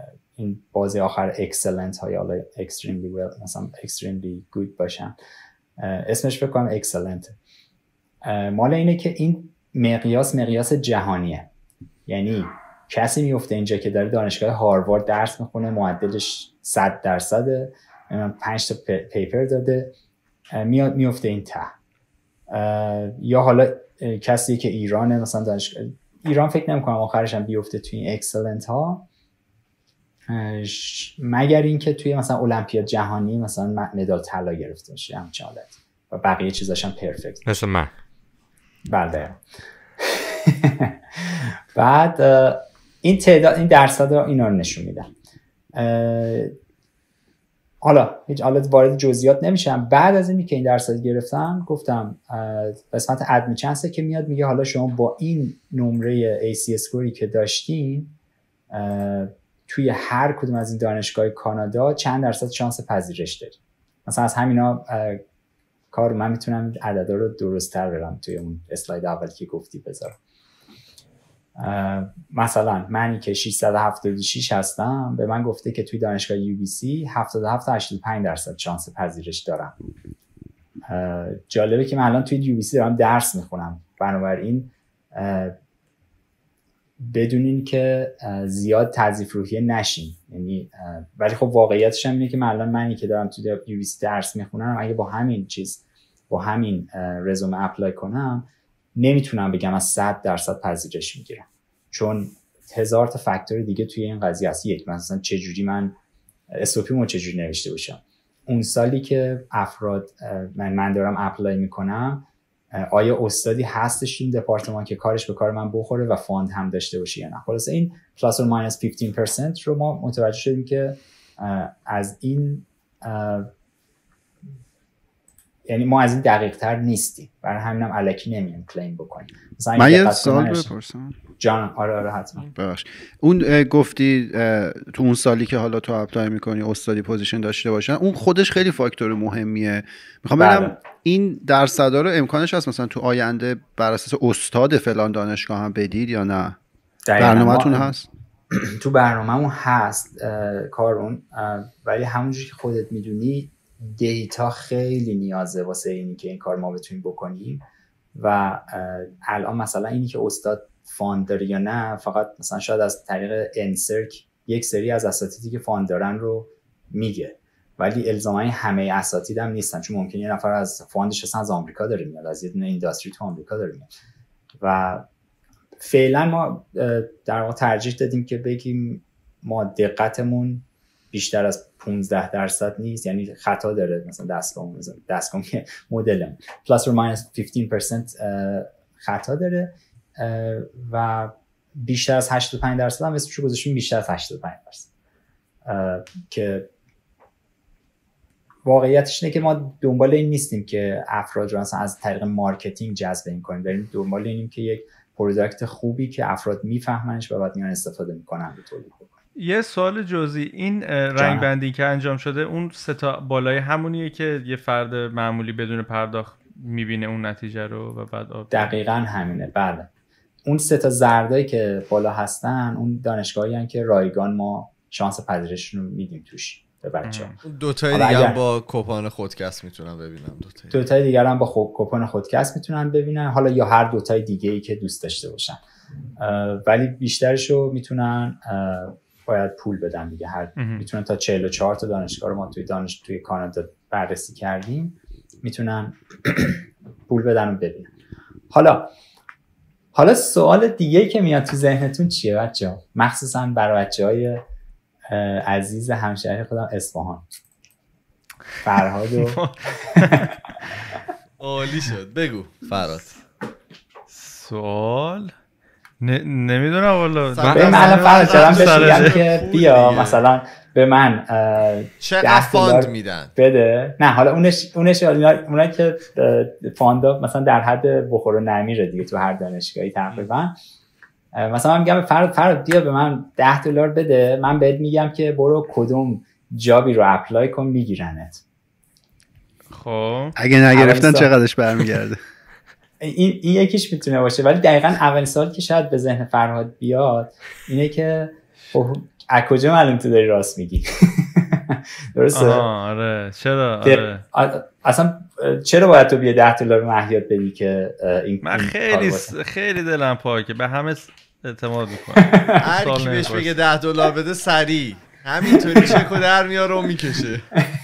این بازه آخر excellent های حالا extremely well مثلا extremely good باشن؟ اسمش فکر کنم اکسلنت. مال اینه که این مقیاس مقیاس جهانیه، یعنی کسی میفته اینجا که داره دانشگاه هاروارد درس میخونه، معدلش صد درصده، پنج تا پیپر داده، میاد میفته این ته. یا حالا کسی که ایرانه، مثلا دانشگاه ایران فکر نمی‌کنم آخرش هم بیفته توی این اکسلنت ها، مگر اینکه توی مثلا المپیاد جهانی مثلا مدال طلا گرفته باشه همچین حالت و بقیه چیزاش هم پرفکت مثل من. بله. بعد این تعداد این درصد رو اینا رو نشون میدن. حالا هیچ حالت وارد جزئیات نمیشم. بعد از اینکه این درصد گرفتم گفتم قسمت ادمیچنسه که میاد میگه حالا شما با این نمره ای سی اسکوری که داشتین توی هر کدوم از این دانشگاه کانادا چند درصد شانس پذیرش دارید. مثلا از همینا کار من میتونم عددا رو درست‌تر برم توی اون اسلاید اول که گفتی بذارم. مثلا منی که ششصد و هفتاد و شش هستم به من گفته که توی دانشگاه یو بی سی هفتاد و هفت تا هشتاد و پنج درصد شانس پذیرش دارم. جالبه که من الان توی یو بی سی دارم درس میخونم، بنابراین بدونین که زیاد تضعیف روحیه نشین. یعنی ولی خب واقعیتش هم اینه که من الان منی که دارم توی یو بی سی درس میخونم اگه با همین چیز با همین رزومه اپلای کنم نمیتونم بگم از صد درصد پذیرش میگیرم، چون هزار تا فاکتور دیگه توی این قضیه هست. یک، مثلا چه جوری من اس او پی مو چه جوری نوشته باشم، اون سالی که افراد من من دارم اپلای میکنم آیا استادی هستش این دپارتمان که کارش به کار من بخوره و فاند هم داشته باشه یا نه. خلاص این پلاس اور ماینس پانزده درصد رو ما متوجه شدیم که از این یعنی ما از این دقیق تر نیستیم، برای همینم هم الکی نمییم کلیم بکنیم. من یه سوال بپرسم جان؟ آره آره حتما. ببخش اون گفتی تو اون سالی که حالا تو اپلای میکنی استادی پوزیشن داشته باشن، اون خودش خیلی فاکتور مهمیه. میخوام ببینم این درصدا رو امکانش هست مثلا تو آینده بر اساس استاد فلان دانشگاه هم بدید یا نه؟ برنامه‌تون هست؟ تو برنامه‌مون هست کارون، ولی همونجوری که خودت میدونی دیتا خیلی نیازه واسه اینی که این کار ما بتونیم بکنیم و الان مثلا اینی که استاد فاند داره یا نه فقط مثلا شاید از طریق انسرک یک سری از اساتیدی که فاند دارن رو میگه، ولی الزاما همه اساتید هم نیستن، چون ممکنه یه نفر از فاندش اصلا از آمریکا داره میاد، از یه دونه اینداستری تو آمریکا داره میاد. و فعلا ما در واقع ترجیح دادیم که بگیم ما دقتمون بیشتر از پانزده درصد نیست، یعنی خطا داره مثلا دستگاه دستگاه مدلم پلاس اور ماینس پانزده درصد خطا داره و بیشتر از هشتاد و پنج درصد هم اسمش رو گذاشتیم بیشتر از هشتاد و پنج درصد، که واقعیتش اینه که ما دنبال این نیستیم که افراد رو مثلا از طریق مارکتینگ جذب این کنیم، بریم دنبال اینیم که یک پروداکت خوبی که افراد میفهمنش و بعد میان استفاده میکنن به تولید بکنن. یه سوال جزئی، این رنگ بندی که انجام شده اون سه تا بالای همونیه که یه فرد معمولی بدون پرداخت میبینه اون نتیجه رو و بعد آب دقیقاً همینه. بله اون سه تا زردایی که بالا هستن اون دانشگاهی هستن که رایگان ما شانس پذیرششون رو میدیم توش به بچه‌ها. دو تای دیگه هم با کوپن خودکست میتونن ببینن. دو تای دو تای دیگه هم با خود کوپن خودکست میتونن ببینن، حالا یا هر دو تای دیگه‌ای که دوست داشته باشن، ولی بیشترشو میتونن باید پول بدن دیگه. هر میتونن تا چهل و چهار تا دانشگاه رو ما توی دانش توی کانادا بررسی کردیم، میتونن پول بدن و ببینن. حالا حالا سوال دیگه که میاد تو ذهنتون چیه بچه‌ها؟ مخصوصا برای بچه‌های عزیز همشهری خودم اصفهان، فرهاد و عالی شد. بگو فرهاد. سوال ن- نمیدونم والا. به من الان فرهاد چرا بهش میگم که بیا مثلا به من چقدر فاند میدن بده. نه حالا اونش اونش اونایی که فاندا مثلا در حد بخور و نمیره دیگه تو هر دانشگاهی تقریبا، مثلا من میگم فرهاد فرهاد بیا به من ده دلار بده، من بهت میگم که برو کدوم جابی رو اپلای کن میگیرنت. خب اگه نگرفتن چقدرش برمیگرده؟ این این یکیش میتونه باشه، ولی دقیقاً اول سال که شاید به ذهن فرهاد بیاد اینه که از کجا معلوم تو داری راست میگی؟ درسته؟ آره چرا؟ آره اصلا چرا باید تو بیا ده دلار مهیات بدی که این من خیلی خیلی دلم پاکه به همه اعتماد میکنم. هر کی بهش بگه ده دلار بده سریع همینطوری چکو در میاره و میکشه.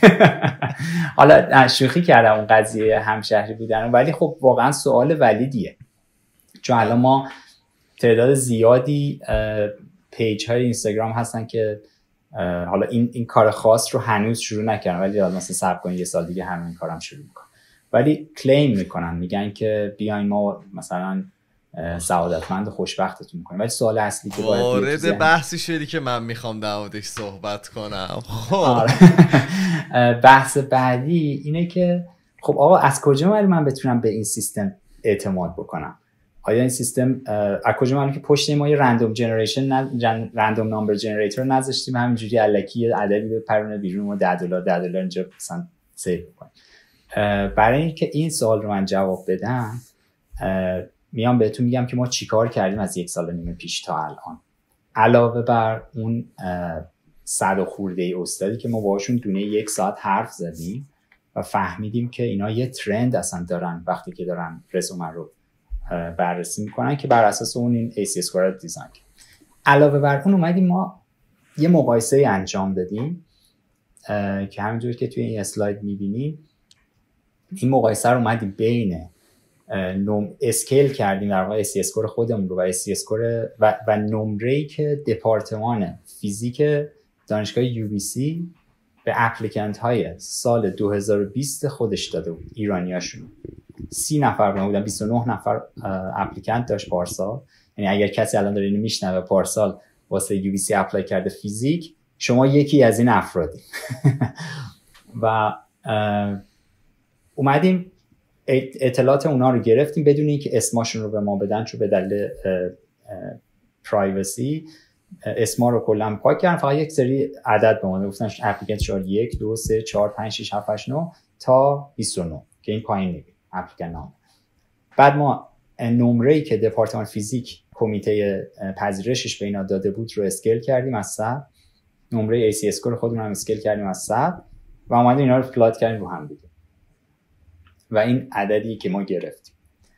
حالا شوخی کردم اون قضیه همشهری بودن، ولی خب واقعا سوال ولیدیه، چون الان ما تعداد زیادی پیج های اینستاگرام هستن که حالا این این کار خاص رو هنوز شروع نکردن، ولی مثلا صبر کنید یه سال دیگه همین کارم شروع میکنن، ولی کلیم میکنن میگن که بیاین ما مثلا سعادتمند و خوشبختتون میکنیم. ولی سوال اصلی که باید وارد بحثی شدی که من میخوام در موردش صحبت کنم. خب بحث بعدی اینه که خب آقا از کجا ولی من بتونم به این سیستم اعتماد بکنم؟ آیا این سیستم از کجا معلومه که پشت ما یه رندوم جنریشن رندوم نامبر جنریتور نذاشتیم همینجوری الکی عددی بپرونه بیرون و ده دلار ده دلار اینجا مثلا سیو کنیم؟ برای اینکه این سوال رو من جواب بدم میام بهتون میگم که ما چیکار کردیم از یک سال و نیم پیش تا الان، علاوه بر اون صد و خورده ای استادی که ما باشون دونه یک ساعت حرف زدیم و فهمیدیم که اینا یه ترند اصلا دارن وقتی که دارن رزومه رو بررسی میکنن که بر اساس اون این ای سی اسکوار رو دیزاین. علاوه بر اون اومدیم ما یه مقایسه انجام دادیم که همینجور که توی این اسلاید میبینیم این مقایسه رو اومدیم بین نم اسکیل کردیم در واقع ای سی اسکور خودمون رو و ای سی اسکور و, و نمره‌ای که دپارتمان فیزیک دانشگاه یو بی سی به اپلیکنت های سال دو هزار و بیست خودش داده بود، ایرانیاشون سی نفر بودن، بیست و نه نفر اپلیکنت داشت پارسال. یعنی اگر کسی الان داره اینو میشنوه پارسال واسه یو بی سی اپلای کرده فیزیک، شما یکی از این افرادی. و اومدیم اطلاعات اونا رو گرفتیم بدون اینکه اسماشون رو به ما بدن، چون به دلیل پرایوسی اسما رو کلا پاک کردن، فقط یک سری عدد به ما گفتن اپلیکنت شماره یک دو سه چهار پنج شش هفت هشت نه تا بیست و نه که این پایین میبینید اپلیکن نام. بعد ما نمره‌ای که دپارتمان فیزیک کمیته پذیرشش به اینا داده بود رو اسکیل کردیم از صد، نمره ای سی اسکور خودمون هم اسکیل کردیم از صد و اومدیم اینا رو پلات کردیم رو هم دیگه و این عددی که ما گرفتیم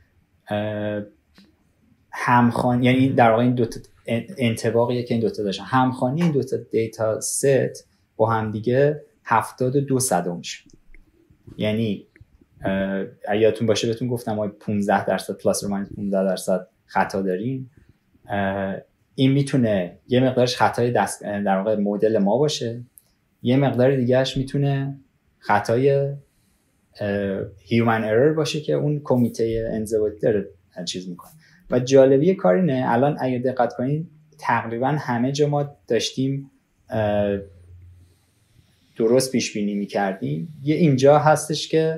همخوانی، یعنی در واقع این دو تا انطباقیه که این دو تا داشتن، همخوانی این دو تا دیتا ست با هم دیگه هفتاد و دو صدم میشه. یعنی یادتون باشه بهتون گفتم ما پانزده درصد پلاس رو ماینس پانزده درصد خطا داریم. این میتونه یه مقدارش خطای دست در واقع مدل ما باشه، یه مقدار دیگهش میتونه خطای هیومن ارور باشه که اون کمیته انضباطی داره چیز میکنه. و جالبی کار اینه الان اگه دقت کنین تقریبا همه جا ما داشتیم درست پیش بینی میکردیم. یه اینجا هستش که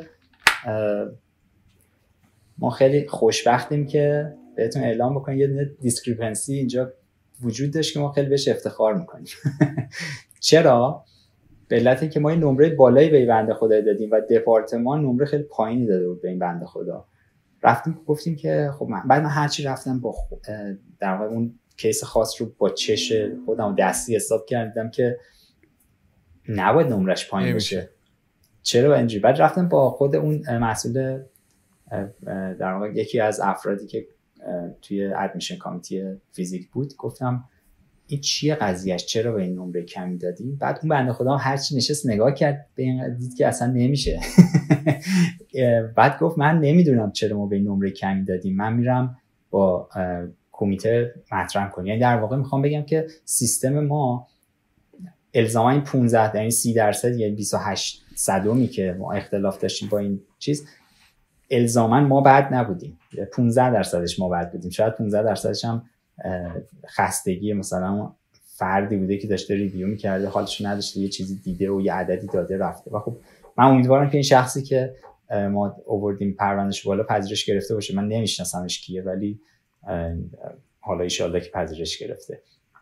ما خیلی خوشبختیم که بهتون اعلام بکنیم یه دیسکریپنسی اینجا وجود داشت که ما خیلی بهش افتخار میکنیم. چرا؟ به علت اینکه ما این نمره بالایی به این بنده خدا دادیم و دپارتمان نمره خیلی پایینی داده بود به این بنده خدا. رفتیم گفتیم که خب من بعد من هرچی رفتم با در واقع اون کیس خاص رو با چش خودم دستی حساب کردم که نباید نمرش پایین بشه. چرا اینجوری؟ بعد رفتم با خود اون مسئول در واقع یکی از افرادی که توی ادمیشن کامیتی فیزیک بود گفتم این چیه قضیهش، چرا به این نمره کمی دادیم؟ بعد اون بنده خدا هرچی نشست نگاه کرد به این دید که اصلا نمیشه. بعد گفت من نمیدونم چرا ما به این نمره کمی دادیم، من میرم با کمیته مطرح کنم. یعنی در واقع میخوام بگم که سیستم ما الزاما این پانزده یعنی سی درصد یعنی بیست و هشت صدمی که ما اختلاف داشتیم با این چیز الزاما ما بد نبودیم، پانزده درصدش ما بد بودیم، شاید پانزده درصدش هم خستگی مثلا فردی بوده که داشته ریویو میکرده حالش نداشته یه چیزی دیده و یه عددی داده رفته. و خب من امیدوارم که این شخصی که ما آوردیم پروندهش بالا پذیرش گرفته باشه. من نمیشناسمش کیه ولی حالا ان شاءالله که پذیرش گرفته.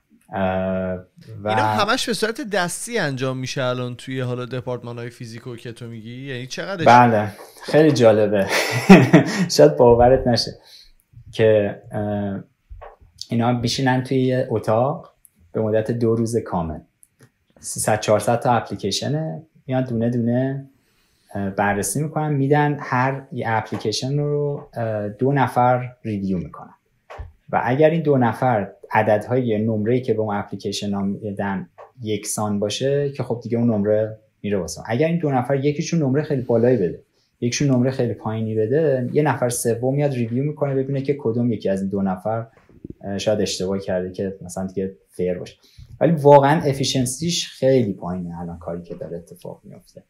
و اینا همش به صورت دستی انجام میشه الان توی حالا دپارتمان‌های فیزیکو که تو میگی؟ یعنی چقدرش؟ بله خیلی جالبه. شاید باورت نشه که اینا بیشینن توی اتاق به مدت دو روز کامل، سیصد چهارصد تا اپلیکیشنه، میان دونه دونه بررسی میکنن، میدن هر یه اپلیکیشن رو دو نفر ریویو میکنن و اگر این دو نفر عددهای نمره‌ای که به اون اپلیکیشن ها میدن یکسان باشه که خب دیگه اون نمره میره واسه. اگر این دو نفر یکیشون نمره خیلی بالایی بده یکیشون نمره خیلی پایینی بده، یه نفر سوم میاد ریویو میکنه ببینه که کدوم یکی از این دو نفر شاید اشتباه کرده که مثلا دیگه فیر باشه. ولی واقعا افیشنسیش خیلی پایینه الان کاری که داره اتفاق میفته.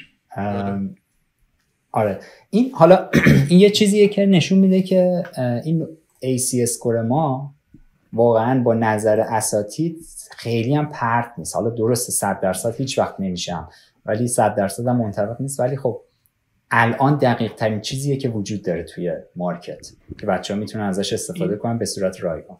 آره این حالا این یه چیزیه که نشون میده که این ای سی اسکور ما واقعا با نظر اساتید خیلی هم پرت نیست. حالا درسته صد درصد هیچ وقت نمیشم ولی صد درصد هم منطبق نیست، ولی خب الان دقیق ترین چیزیه که وجود داره توی مارکت که بچه‌ها میتونن ازش استفاده کنن به صورت رایگان.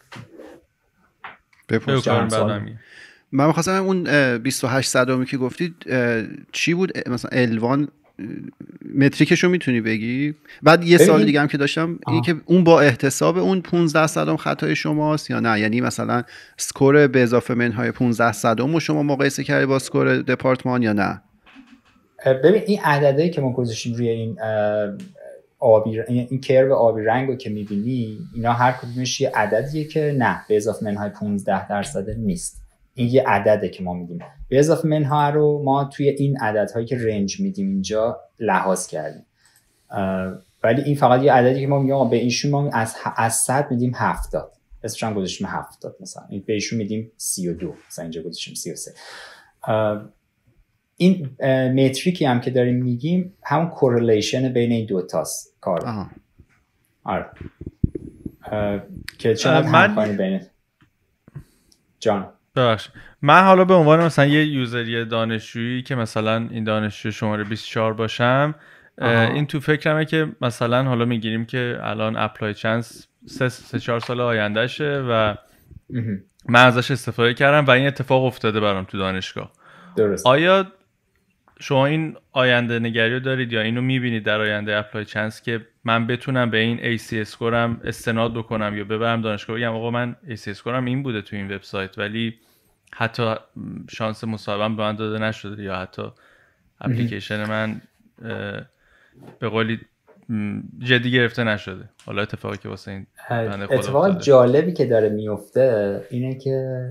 بپرسم من می‌خواستم اون بیست و هشت صدمی که گفتید چی بود مثلا الوان متریکشو میتونی بگی؟ بعد یه سال دیگه هم که داشتم این که اون با احتساب اون پانزده صدم خطای شماست یا نه؟ یعنی مثلا سکور به اضافه منهای پانزده صدم رو شما مقایسه کردی با سکور دپارتمان یا نه؟ ببین این عددی که ما گذاشتیم روی این آبی این کرو آبی رنگو که میبینی اینا هر کدومش یه عددیه که نه به اضافه منهای پانزده درصد نیست. این یه عدده که ما میدیم. به اضافه منها رو ما توی این عددهایی که رنج میدیم اینجا لحاظ کردیم، ولی این فقط یه عددی که ما میگیم به ایشون ما از از صد میدیم هفتاد، اسمش هم گذاشتیم هفتاد، مثلا این به ایشون میدیم سی و دو، مثلا اینجا گذاشتیم سی و سه. این متریکی هم که داریم میگیم همون کورلیشن بین این دو تاست کار. آره که چقدر همخوانی بین جان. ببخشید من حالا به عنوان مثلا یه یوزری دانشجویی که مثلا این دانشجو شماره بیست و چهار باشم، این تو فکرمه که مثلا حالا میگیریم که الان اپلای چانس سه سه چهار سال آیندهشه و من ازش استفاده کردم و این اتفاق افتاده برام تو دانشگاه. درست. آیا شما این آینده نگری رو دارید یا اینو میبینید در آینده اپلای چانس که من بتونم به این ای سی اسکورم استناد بکنم یا ببرم دانشگاه بگم آقا من ای سی اسکورم این بوده تو این وبسایت ولی حتی شانس مصاحبه‌ام به من داده نشده یا حتی اپلیکیشن من به قولی جدی گرفته نشده. حالا اتفاقی که واسه این بنده خدا اتفاق افتاده. جالبی که داره میفته اینه که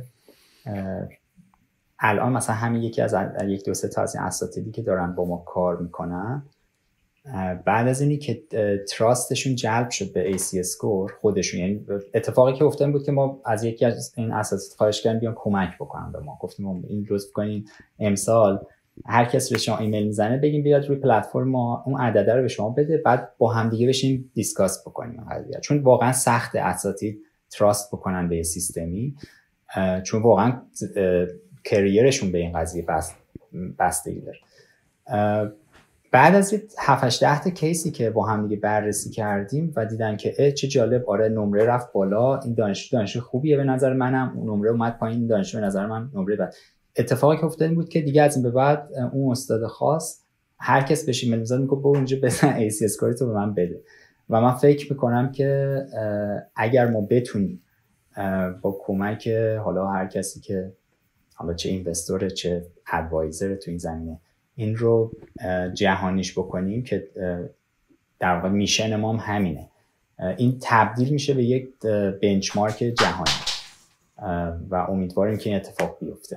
الان مثلا همین یکی از یک دو سه تا از این اساتیدی که دارن با ما کار میکنن بعد از اینی که تراستشون جلب شد به ای سی اسکور خودشون، یعنی اتفاقی که افتاد بود که ما از یکی از این اساتید خواهش کردیم بیان کمک بکنن به ما، گفتیم این لطف کنین امسال هر کس به شما ایمیل میزنه بگیم بیاد روی پلتفرم ما اون عدده رو به شما بده بعد با هم دیگه بشیم دیسکاس بکنیم قضیه، چون واقعا سخت اساتید تراست بکنن به سیستمی چون واقعا کریرشون به این قضیه بست بستگی داره. بعد از هفت هشت ده تا کیسی که با هم دیگه بررسی کردیم و دیدن که چه جالب، آره نمره رفت بالا، این دانشجو دانشجو خوبیه به نظر منم، نمره اومد پایین، این دانشجو به نظر من نمره بد. اتفاقی که افتاد بود که دیگه از این به بعد اون استاد خاص هر کس بشه ایمیل میزنه میگه برو اونجا بزن ای سی اسکورت رو به من بده و من فکر میکنم که اگر ما بتونیم با کمک حالا هر کسی که حالا چه اینوستوره چه ادوایزر تو این زمینه این رو جهانیش بکنیم که در واقع میشن ما هم همینه، این تبدیل میشه به یک بنچمارک جهانی و امیدواریم که این اتفاق بیفته.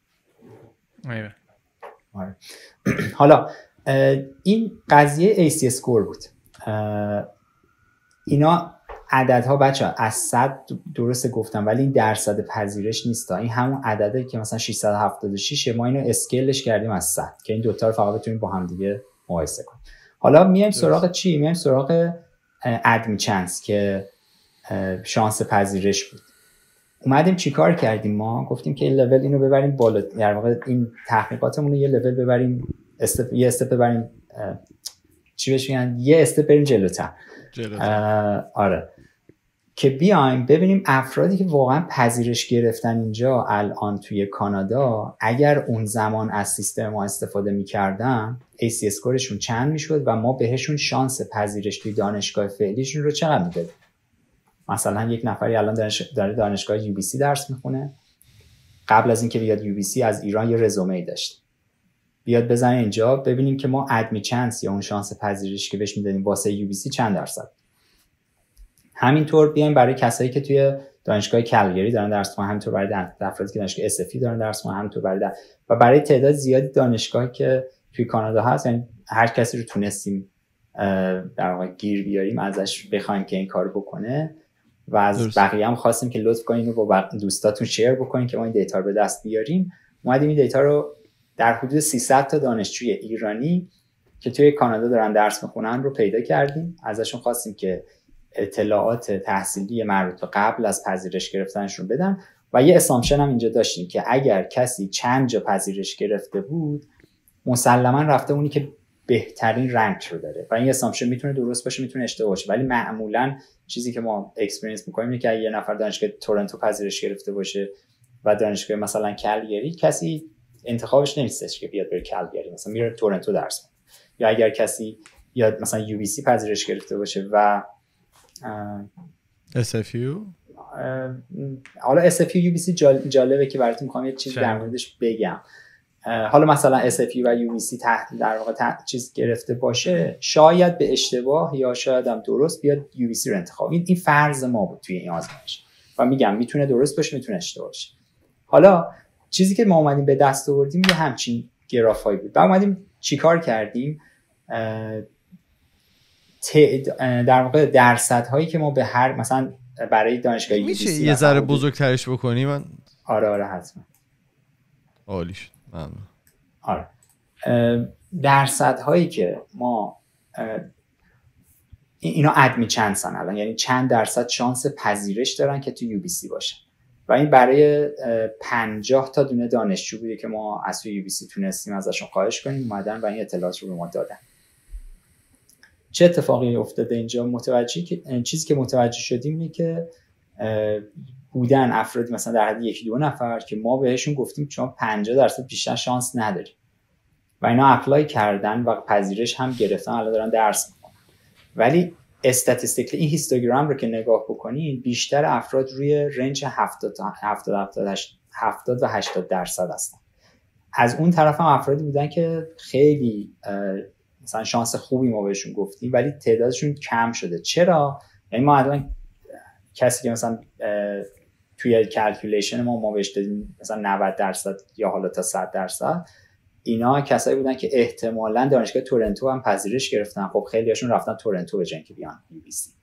حالا این قضیه ای سی اسکور بود. اینا عددها بچه‌ها از صد درست گفتم ولی این درصد پذیرش نیست، این همون عدده که مثلا ششصد و هفتاد و شش ما اینو اسکیلش کردیم از صد که این دوتا رو فقط بتونیم با هم دیگه مقایسه کنیم. حالا میایم سراغ چی؟ میایم سراغ ادمی چانس که شانس پذیرش بود. اومدیم چیکار کردیم؟ ما گفتیم که این لول اینو ببریم بالا، در واقع این تحقیقاتمون رو یه لول ببریم، استپ یه استپ ببریم، چی بهش میگن، یه استپ بریم جلوتر. جلوتر. آره که بیایم ببینیم افرادی که واقعا پذیرش گرفتن اینجا الان توی کانادا اگر اون زمان از سیستم ما استفاده میکردن ای سی اسکورشون چند میشد و ما بهشون شانس پذیرش توی دانشگاه فعلیشون رو چقدر میدادیم. مثلا یک نفری الان داره دانشگاه یو بی سی درس میخونه، قبل از اینکه بیاد یو بی سی از ایران یه رزومه داشت، بیاد بزنه اینجا ببینیم که ما ادمی چانس یا اون شانس پذیرش که بهش میدادیم واسه یو بی سی چند درصد. همینطور بیایم برای کسایی که توی دانشگاه کلگری دارن درس می‌خونن، همینطور برای افرادی که دانشگاه اس اف دارن درس می‌خونن، همینطور برای در... و برای تعداد زیادی دانشگاهی که توی کانادا هست، یعنی هر کسی رو تونستیم در واقع گیر بیاریم ازش بخوایم که این کارو بکنه و از درست. بقیه هم خواستیم که لطف کنین و با دوستاتون شیر بکنین که ما این دیتا رو به دست بیاریم. اومدیم این دیتا رو در حدود سیصد تا دانشجوی ایرانی که توی کانادا دارن درس میخونن رو پیدا کردیم. ازشون خواستیم که اطلاعات تحصیلی مربوط به قبل از پذیرش گرفتنشون بدن و یه اسامپشن هم اینجا داشتیم که اگر کسی چند جا پذیرش گرفته بود مسلما رفته اونی که بهترین رنک رو داره و این اسامپشن میتونه درست باشه میتونه اشتباه باشه، ولی معمولا چیزی که ما اکسپریانس میکنیم اینه که یه نفر دانشگاه تورنتو پذیرش گرفته باشه و دانشگاه مثلا کلگری، کسی انتخابش نمیستش که بیاد بره کلگری، مثلا میره تورنتو درس میکنه. یا اگر کسی یا مثلا یو بی سی پذیرش گرفته باشه و اس اف یو، حالا اس اف یو یو بی سی جالبه که براتون میخوام یه چیز در موردش بگم. حالا مثلا اس اف یو و یو بی سی در واقع چیز گرفته باشه، شاید به اشتباه یا شاید هم درست بیاد یو بی سی رو انتخاب. این این فرض ما بود توی این آزمایش و میگم میتونه درست باشه میتونه اشتباه باشه. حالا چیزی که ما اومدیم به دست آوردیم یه همچین گرافایی بود. بعد اومدیم چیکار کردیم؟ در واقع درصدهایی که ما به هر مثلا برای دانشگاه یو بی سی میشه یه ذره بزرگترش بکنی؟ من آره آره حتما. عالی شد. ممنون. آره درصدهایی که ما اینا ادمی چندسن الان، یعنی چند درصد شانس پذیرش دارن که تو یو بی سی باشن و این برای پنجاه تا دونه دانشجو بوده که ما از تو یو بی سی تونستیم ازشون خواهش کنیم اومدن و این اطلاعات رو به ما دادن. چه اتفاقی افتاده اینجا؟ متوجه که چیزی که متوجه شدیم اینه که بودن افرادی مثلا در حد یکی دو نفر که ما بهشون گفتیم شما پنجاه درصد بیشتر شانس نداری و اینا اپلای کردن و پذیرش هم گرفتن، الان دارن درس میکنن. ولی استاتستیکلی این هیستوگرام رو که نگاه بکنین بیشتر افراد روی رنج هفتاد و هشتاد درصد هستن. از اون طرف هم افرادی بودن که خیلی مثلا شانس خوبی ما بهشون گفتیم ولی تعدادشون کم شده. چرا؟ یعنی ما الان کسی که مثلا توی کلکولیشن ما ما بهش دادیم مثلا نود درصد یا حالا تا صد درصد، اینا کسایی بودن که احتمالاً دانشگاه تورنتو هم پذیرش گرفتن. خب خیلی هاشون رفتن تورنتو به جای اینکه بیان یو بی سی.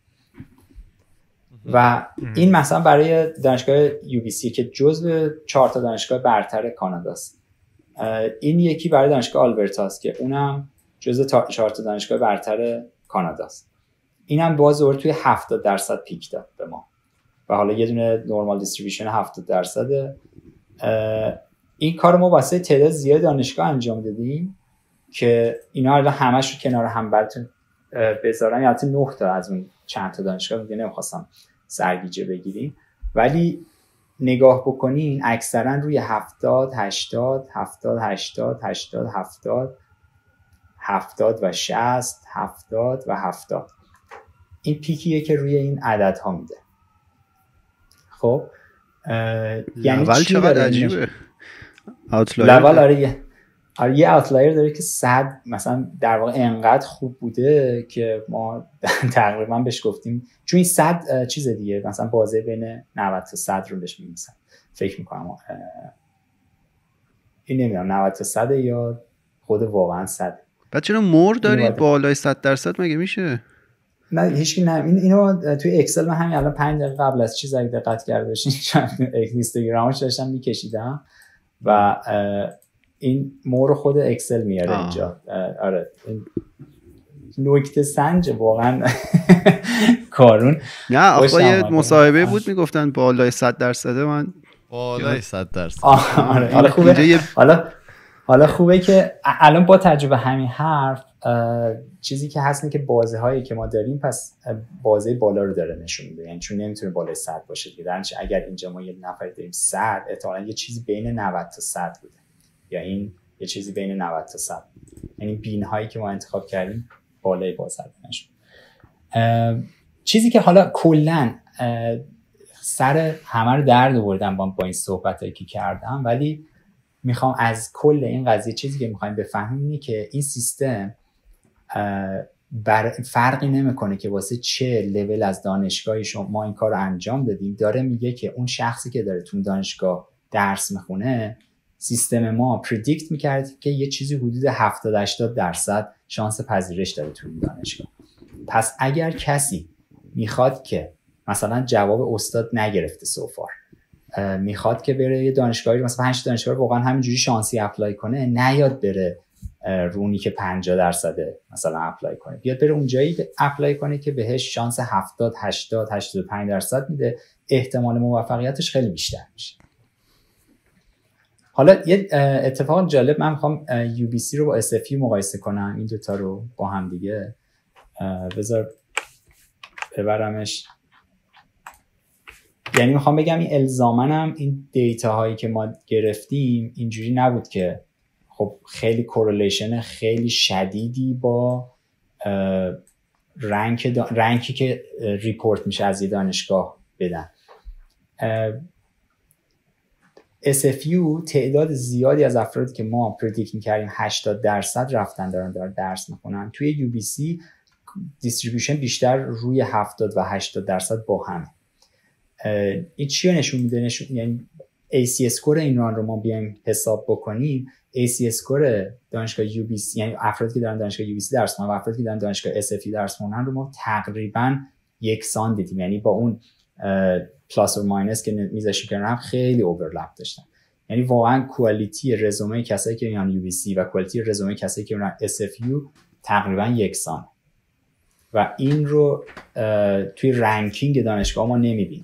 و این مثلا برای دانشگاه یو بی سی که جزو چهار تا دانشگاه برتر کاناداست. این یکی برای دانشگاه آلبرتاست که اونم جزو چهار تا دانشگاه برتر کاناداست. اینم باز اور توی هفتاد درصد پیک داد به ما و حالا یه دونه نورمال دیستریبیوشن هفتاد درصده. این کار ما واسه تعداد زیاد دانشگاه انجام دادیم که اینا الان همش رو کنار هم براتون بذارم. البته نه تا از اون چند تا دانشگاه دیگه نمیخواستم سرگیجه بگیریم، ولی نگاه بکنین اکثرا روی هفتاد هشتاد هفتاد هشتاد هشتاد هفتاد هفتاد و شصت هفتاد و هفتاد این پیکیه که روی این عددها میده. خب یعنی اول چقدر عجیبه اوتلایر لول. آره یه آره یه اوتلایر داره که صد مثلا در واقع انقدر خوب بوده که ما تقریبا بهش گفتیم، چون این صد چیز دیگه مثلا بازه بین نود تا صد رو بهش می‌نویسن. فکر می‌کنم این نمیدونم نود تا صد یا خود واقعا صد. بعد چرا مور دارید بالای صد درصد مگه میشه؟ نه هیچکی نه. این اینو توی اکسل من همین الان پنج دقیقه قبل از چیز اگه دقت کرده باشین اینستاگرامش داشتم میکشیدم و این مور خود اکسل میاره آه. اینجا. آره این نکته سنج واقعا کارون. نه آخه یه مصاحبه بود میگفتن بالای صد درصده. من بالای صد درصد. آره حالا خوبه. حالا حالا خوبه که الان با تجربه همین حرف چیزی که هست اینه که بازه هایی که ما داریم پس بازه بالا رو داره نشون میده، یعنی چون نمیتونه بالای صد باشه دیگه. درنچه اگر اینجا ما یه نفر داریم صد، احتمالاً یه چیزی بین نود تا صد بوده یا این یه چیزی بین نود تا صد، یعنی بین هایی که ما انتخاب کردیم بالای بازه نشون. چیزی که حالا کلا سر همه رو درد آوردم با این صحبتایی که کردم، ولی میخوام از کل این قضیه چیزی که میخوایم بفهمیم اینه که این سیستم بر فرقی نمیکنه که واسه چه لول از دانشگاهی شما ما این کار رو انجام دادیم، داره میگه که اون شخصی که داره تو دانشگاه درس میخونه سیستم ما پردیکت میکرد که یه چیزی حدود هفتاد هشتاد درصد شانس پذیرش داره تو این دانشگاه. پس اگر کسی میخواد که مثلا جواب استاد نگرفته سوفار، میخواد که بره یه دانشگاهی مثلا پنج دانشگاه واقعا همینجوری شانسی اپلای کنه، نیاد بره رونی که پنجاه درصده مثلا اپلای کنه، بیاد بره اونجایی اپلای کنه که بهش شانس هفتاد هشتاد هشتاد و پنج درصد میده، احتمال موفقیتش خیلی بیشتر میشه. حالا یه اتفاق جالب، من میخوام یو بی سی رو با اس اف یو مقایسه کنم، این دوتا رو با هم دیگه. بذار ببرمش. یعنی میخوام بگم این الزامنم این دیتا هایی که ما گرفتیم اینجوری نبود که خب خیلی کورلیشن خیلی شدیدی با رنک دا... رنکی که ریپورت میشه از یه دانشگاه بدن. اس اف یو تعداد زیادی از افرادی که ما پردیکت می‌کردیم هشتاد درصد رفتن دارن دارن درس میخونن، توی یو بی سی دیستریبیوشن بیشتر روی هفتاد و هشتاد درصد با هم. این چی نشون میده؟ نشون یعنی ای سی اسکور این ران رو ما بیایم حساب بکنیم، ای سی اسکور دانشگاه یو بی سی یعنی افرادی که دارن دانشگاه یو بی سی درس میخونن و افرادی که دارن دانشگاه اس اف یو درس میخونن رو ما تقریبا یکسان دیدیم، یعنی با اون پلاس و ماینس که میذاشیم کنار هم خیلی اوورلپ داشتن. یعنی واقعا کوالیتی رزومه کسایی که میان یو بی سی و کوالیتی رزومه کسایی که میان اس اف یو تقریبا یکسان و این رو توی رنکینگ دانشگاه ما نمیبینیم،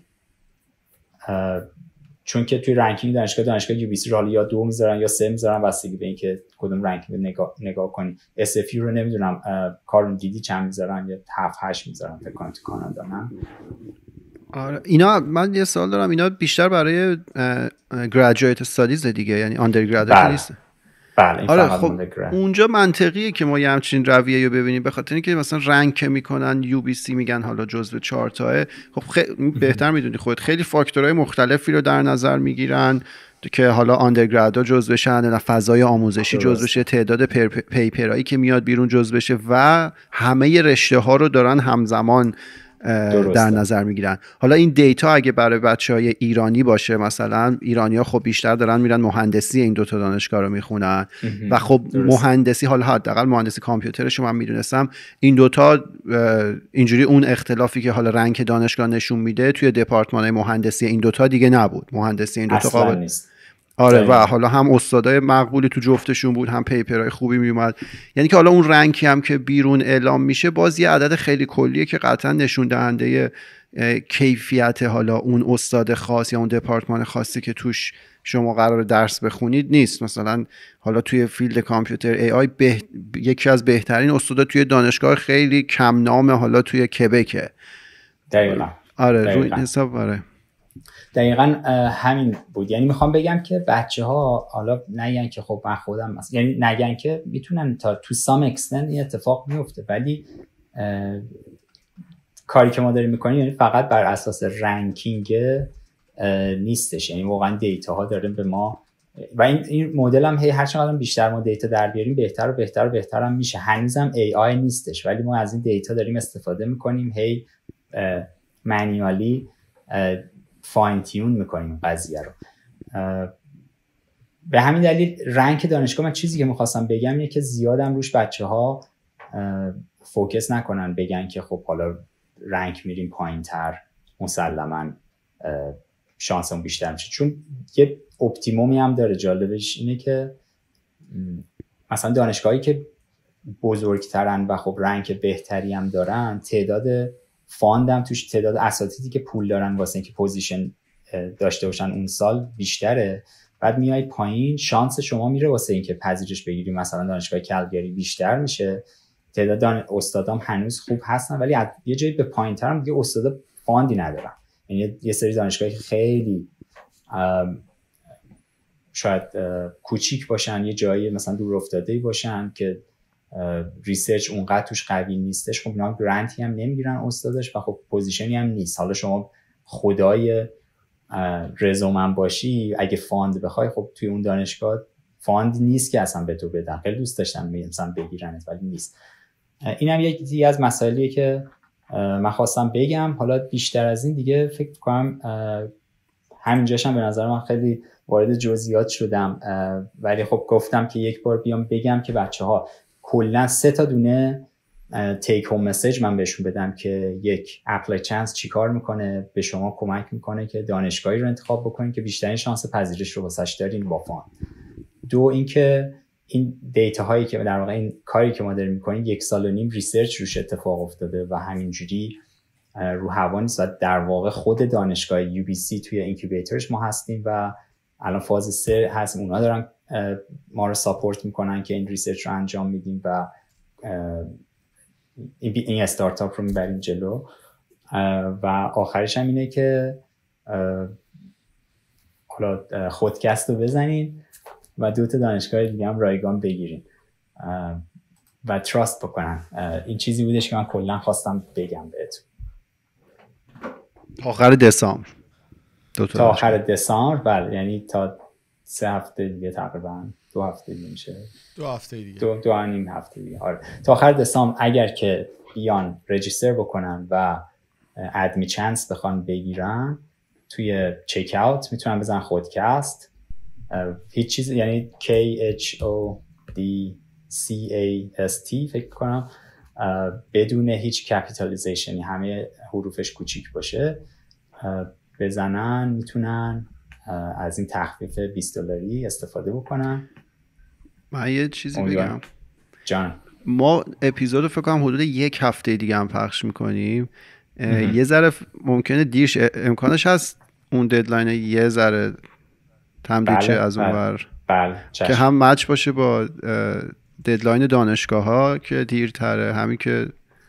چون که توی رنکینگ دانشگاه دانشگاه یو بی سی رو یا دو میذارن یا سه میذارن بستگی به اینکه کدوم رنکینگ نگاه نگاه کنی. اس اف یو رو نمیدونم کارون دیدی چند میذارن، یا هفت هشت میذارن فکر کنم تو کانادا. نه آره اینا من یه سوال دارم، اینا بیشتر برای گریجویت استادیز دیگه، یعنی آندرگراد نیست؟ بله این آره فقط خب undergrad. اونجا منطقیه که ما یه همچین رویه رو ببینیم، به خاطر اینکه مثلا رنک میکنن یو بی سی میگن حالا جزو چهار تاه، خب خیلی بهتر میدونی خودت خیلی فاکتورهای مختلفی رو در نظر میگیرن که حالا آندرگرادها جزو بشن، نه فضای آموزشی جزو بشه، تعداد پیپرایی که میاد بیرون جزو بشه و همه رشته ها رو دارن همزمان در نظر میگیرن. حالا این دیتا اگه برای بچهای ایرانی باشه، مثلا ایرانی‌ها خب بیشتر دارن میرن مهندسی این دوتا دانشگاه رو میخونن و خب درست. مهندسی حالا حداقل مهندسی کامپیوترش من میدونستم این دوتا اینجوری اون اختلافی که حالا رنک دانشگاه نشون میده توی دپارتمان مهندسی این دوتا دیگه نبود. مهندسی این دوتا قابل نیست. آره و حالا هم استادای مقبولی تو جفتشون بود، هم پیپرهای خوبی میومد. یعنی که حالا اون رنکی هم که بیرون اعلام میشه باز یه عدد خیلی کلیه که قطعا نشون دهنده کیفیت حالا اون استاد خاص یا اون دپارتمان خاصی که توش شما قرار درس بخونید نیست. مثلا حالا توی فیلد کامپیوتر ای آی به... یکی از بهترین استادا توی دانشگاه خیلی کم نامه حالا توی کبکه. دقیقاً. آره روی حساب آره دقیقاً همین بود. یعنی میخوام بگم که بچه ها حالا نگن که خب من خودم مثلا، یعنی نگن که میتونن تا تو سام اکستند این اتفاق میفته، ولی کاری که ما داریم میکنیم یعنی فقط بر اساس رنکینگ نیستش، یعنی واقعا دیتا ها داریم به ما و این این مدل هم هی هر چقدر بیشتر ما دیتا در بیاریم بهتر و بهتر و بهتر هم میشه. هنوزم ای آی نیستش ولی ما از این دیتا داریم استفاده میکنیم، هی مانیوالی فاین تیون میکنیم قضیه رو. به همین دلیل رنک دانشگاه، من چیزی که میخواستم بگم اینه که زیادم روش بچه ها فوکس نکنن، بگن که خب حالا رنک میریم پایین تر مسلما شانسمون بیشتر میشه، چون یه اپتیمومی هم داره. جالبش اینه که مثلا دانشگاهی که بزرگترن و خب رنک بهتری هم دارن، تعداد فاندم توش، تعداد اساتیدی که پول دارن واسه اینکه پوزیشن داشته باشن اون سال بیشتره. بعد میای پایین شانس شما میره واسه اینکه پذیرش بگیری مثلا دانشگاه کلگری بیشتر میشه. تعداد استادام هنوز خوب هستن ولی یه جایی به پایین‌تر هم دیگه استادا فاندی ندارن. یعنی یه سری دانشگاهی خیلی شاید کوچیک باشن، یه جایی مثلا دور افتاده‌ای باشن که ریسرچ اونقدر توش قوی نیستش، خب اینا گرانتی هم نمیگیرن استادش و خب پوزیشنی هم نیست. حالا شما خدای رزومن باشی اگه فاند بخوای، خب توی اون دانشگاه فاند نیست که اصلا به تو بدن. خیلی دوست داشتم مثلا بگیرنت ولی نیست. اینم یکی از مسائلیه که من خواستم بگم. حالا بیشتر از این دیگه فکر کنم همینجاش هم به نظر من خیلی وارد جزئیات شدم، ولی خب گفتم که یک بار بیام بگم که بچه‌ها کلا سه تا دونه تیک هوم مسیج من بهشون بدم که یک، اپلای چانس چیکار میکنه، به شما کمک میکنه که دانشگاهی رو انتخاب بکنید که بیشترین شانس پذیرش رو واسش دارین با فاند. دو، اینکه این دیتا هایی که در واقع این کاری که ما داریم میکنیم یک سال و نیم ریسرچ روش اتفاق افتاده و همینجوری رو هوا نیست و در واقع خود دانشگاه یو بی سی توی اینکیوبیتورش ما هستیم و الان فاز سه هست، اونا دارن ما رو ساپورت میکنن که این ریسرچ رو انجام میدیم و این استارتاپ رو میبریم جلو. و آخرش هم اینه که حالا خودکست رو بزنین و دو تا دانشگاه دیگه هم رایگان بگیرین و تراست بکنن. این چیزی بودش که من کلا خواستم بگم بهتون. آخر دسامبر دو تا آخر دسامبر، بله، یعنی تا سه هفته دیگه تقریبا، دو هفته دیگه میشه، دو هفته دیگه دو دو نیم هفته دیگه. آره تا آخر دسامبر اگر که بیان رجیستر بکنن و ادمی چانس بخوان بگیرن توی چک اوت میتونن بزنن خودکست. هیچ چیز، یعنی K H O D C A S T فکر کنم، بدون هیچ کپیتالیزیشنی، همه حروفش کوچیک باشه، بزنن میتونن از این تخفیف بیست دلاری استفاده بکنن. من یه چیزی بگم جان، ما اپیزودو فکر کنم حدود یک هفته دیگه هم پخش میکنیم. یه ذره ممکنه دیرش، امکانش هست اون ددلاین یه ذره تمدید شه از اون ور، بله که هم مچ باشه با ددلاین دانشگاه ها که دیرتره، همین که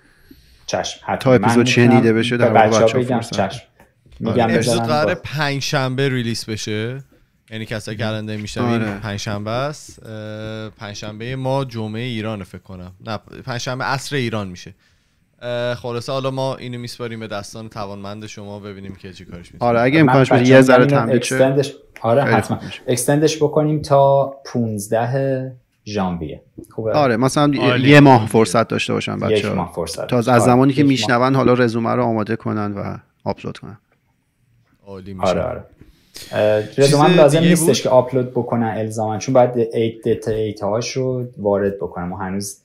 چشم تا اپیزود شنیده بشه در واقع بچه‌ها بگم فرصت. چشم میگم اپیزود قراره پنج شنبه ریلیز بشه، یعنی کسایی که الان میشنوین آره. پنج شنبه است. پنج شنبه ما جمعه ایران فکر کنم، نه پنج شنبه عصر ایران میشه. خلاصه حالا ما اینو میسپاریم به دستان توانمند شما ببینیم که چی کارش میتونیم. آره اگه امکانش بشه یه ذره تمدید شه. آره حتما اکستندش بکنیم تا پانزده ژانویه. خوبه. آره مثلا یه ماه فرصت داشته باشن بچه‌ها تا از زمانی که میشنون حالا رزومه رو آماده کنن و آپلود کنن. عالی میشه. آره آره رزومه لازم نیستش که آپلود بکنن الزاما، چون باید دیتا ایتاهاش رو وارد بکنن. ما هنوز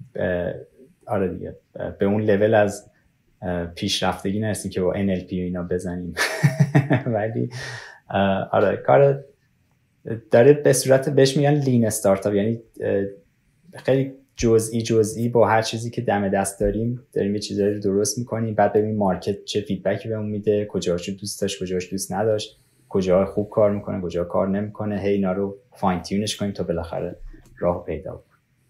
آره دیگه به اون لول از پیشرفتگی نرسیم که با ان ال پی و اینا بزنیم ولی آره کار داره به صورت بهش میگن لین استارتاپ، یعنی خیلی جزئی جزئی با هر چیزی که دم دست داریم داریم یه چیزایی رو درست میکنیم، بعد ببینیم مارکت چه فیدبکی بهمون میده، کجاهاشو دوست داشت کجاهاش دوست نداشت، کجاها خوب کار میکنه کجا کار نمیکنه، هی اینا رو فاین تیونش کنیم تا بالاخره راه پیدا کنیم.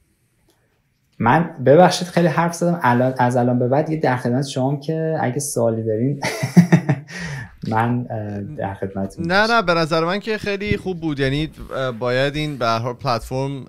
من ببخشید خیلی حرف زدم، الان از الان به بعد یه در خدمت شما که اگه سوالی دارین من در خدمتتون. نه نه به نظر من که خیلی خوب بود، یعنی باید این به هر حال پلتفرم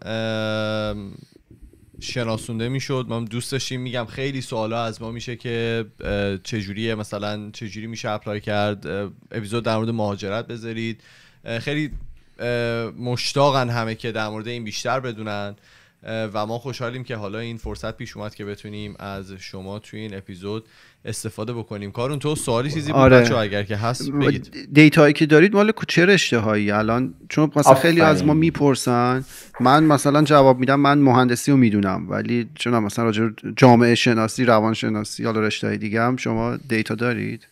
شناسونده میشد. ما دوست داشتیم، میگم خیلی سوالا از ما میشه که چجوریه، مثلا چجوری میشه اپلای کرد، اپیزود در مورد مهاجرت بذارید. خیلی مشتاقن همه که در مورد این بیشتر بدونن و ما خوشحالیم که حالا این فرصت پیش اومد که بتونیم از شما توی این اپیزود استفاده بکنیم. کارون تو سوالی چیزی بود؟ آره. بچه‌ها اگر که هست بگید. دیتایی که دارید مال چه رشته‌هایی الان؟ چون مثلا خیلی از ما میپرسن، من مثلا جواب میدم من مهندسی رو میدونم، ولی چون مثلا راجع به جامعه شناسی، روان شناسی، حالا رشته‌های دیگه هم شما دیتا دارید؟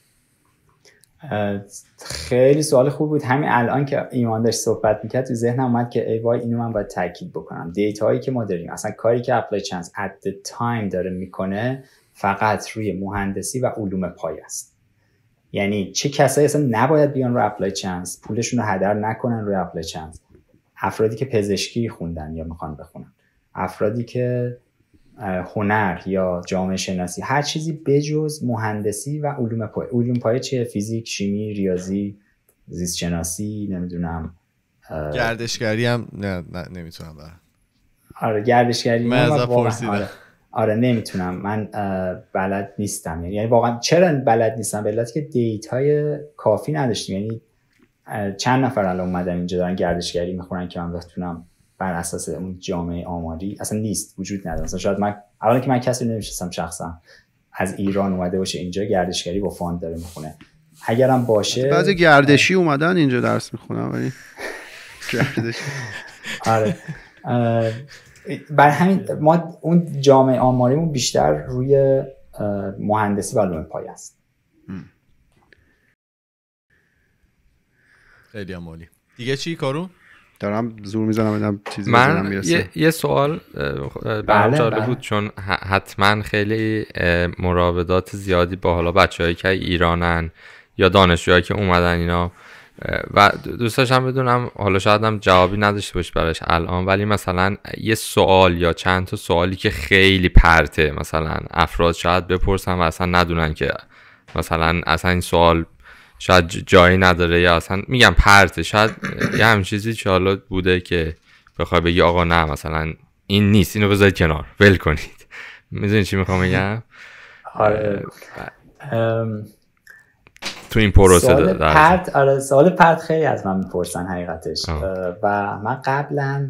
خیلی سوال خوب بود. همین الان که ایمان داشت صحبت میکرد تو ذهنم اومد که ای وای اینو من باید تاکید بکنم. دیتایی که ما داریم، اصلا کاری که اپلای چانس at the time داره میکنه فقط روی مهندسی و علوم پایه است. یعنی چه کسایی اصلا نباید بیان رو اپلای چانس، پولشون رو هدر نکنن روی اپلای چانس. افرادی که پزشکی خوندن یا میخوان بخونن، افرادی که هنر یا جامعه شناسی، هر چیزی بجز مهندسی و علوم پایه. علوم پایه چیه؟ فیزیک، شیمی، ریاضی، زیست شناسی، نمیدونم گردشگری هم نه, نه نمیتونم برم. آره گردشگری من از پرسیدم. آره. آره نمیتونم، من بلد نیستم. یعنی واقعا چرا بلد نیستم؟ به علتی که دیتای کافی نداشتیم. یعنی چند نفر الان اومدن اینجا دارن گردشگری میخونن که من بتونم بر اساس اون جامعه آماری اصلا نیست، وجود نداره. مثلا شاید من اولا که من کسی نمیشناسم شخصا از ایران اومده باشه اینجا گردشگری با فاند داره میخونه. اگرم باشه بعضی گردشی اومدن اینجا درس میخونن ولی گردشی آره. برای همین ما اون جامعه آماریمون بیشتر روی مهندسی و علوم پایه است. خیلی عالی. دیگه چی کارون؟ دارم زور میزنم ببینم چیزی من میرسه. یه, یه سوال برام جالب بود چون حتما خیلی مراودات زیادی با حالا بچه‌هایی که ایرانن یا دانشجوهایی که اومدن اینا و دوست داشتم بدونم، حالا شاید هم جوابی نداشته باشی براش الان، ولی مثلا یه سوال یا چند تا سوالی که خیلی پرته مثلا افراد شاید بپرسن و اصلا ندونن که مثلا اصلا این سوال شاید جایی نداره یا اصلا میگم پرته، شاید یه همین چیزی که حالا بوده که بخوای بگی آقا نه مثلا این نیست، اینو بذارید کنار ول کنید. میدونی چی میخوام بگم؟ آره تو این پروسه سوال داره پرت آره سوال پرت خیلی از من میپرسن حقیقتش. و من قبلا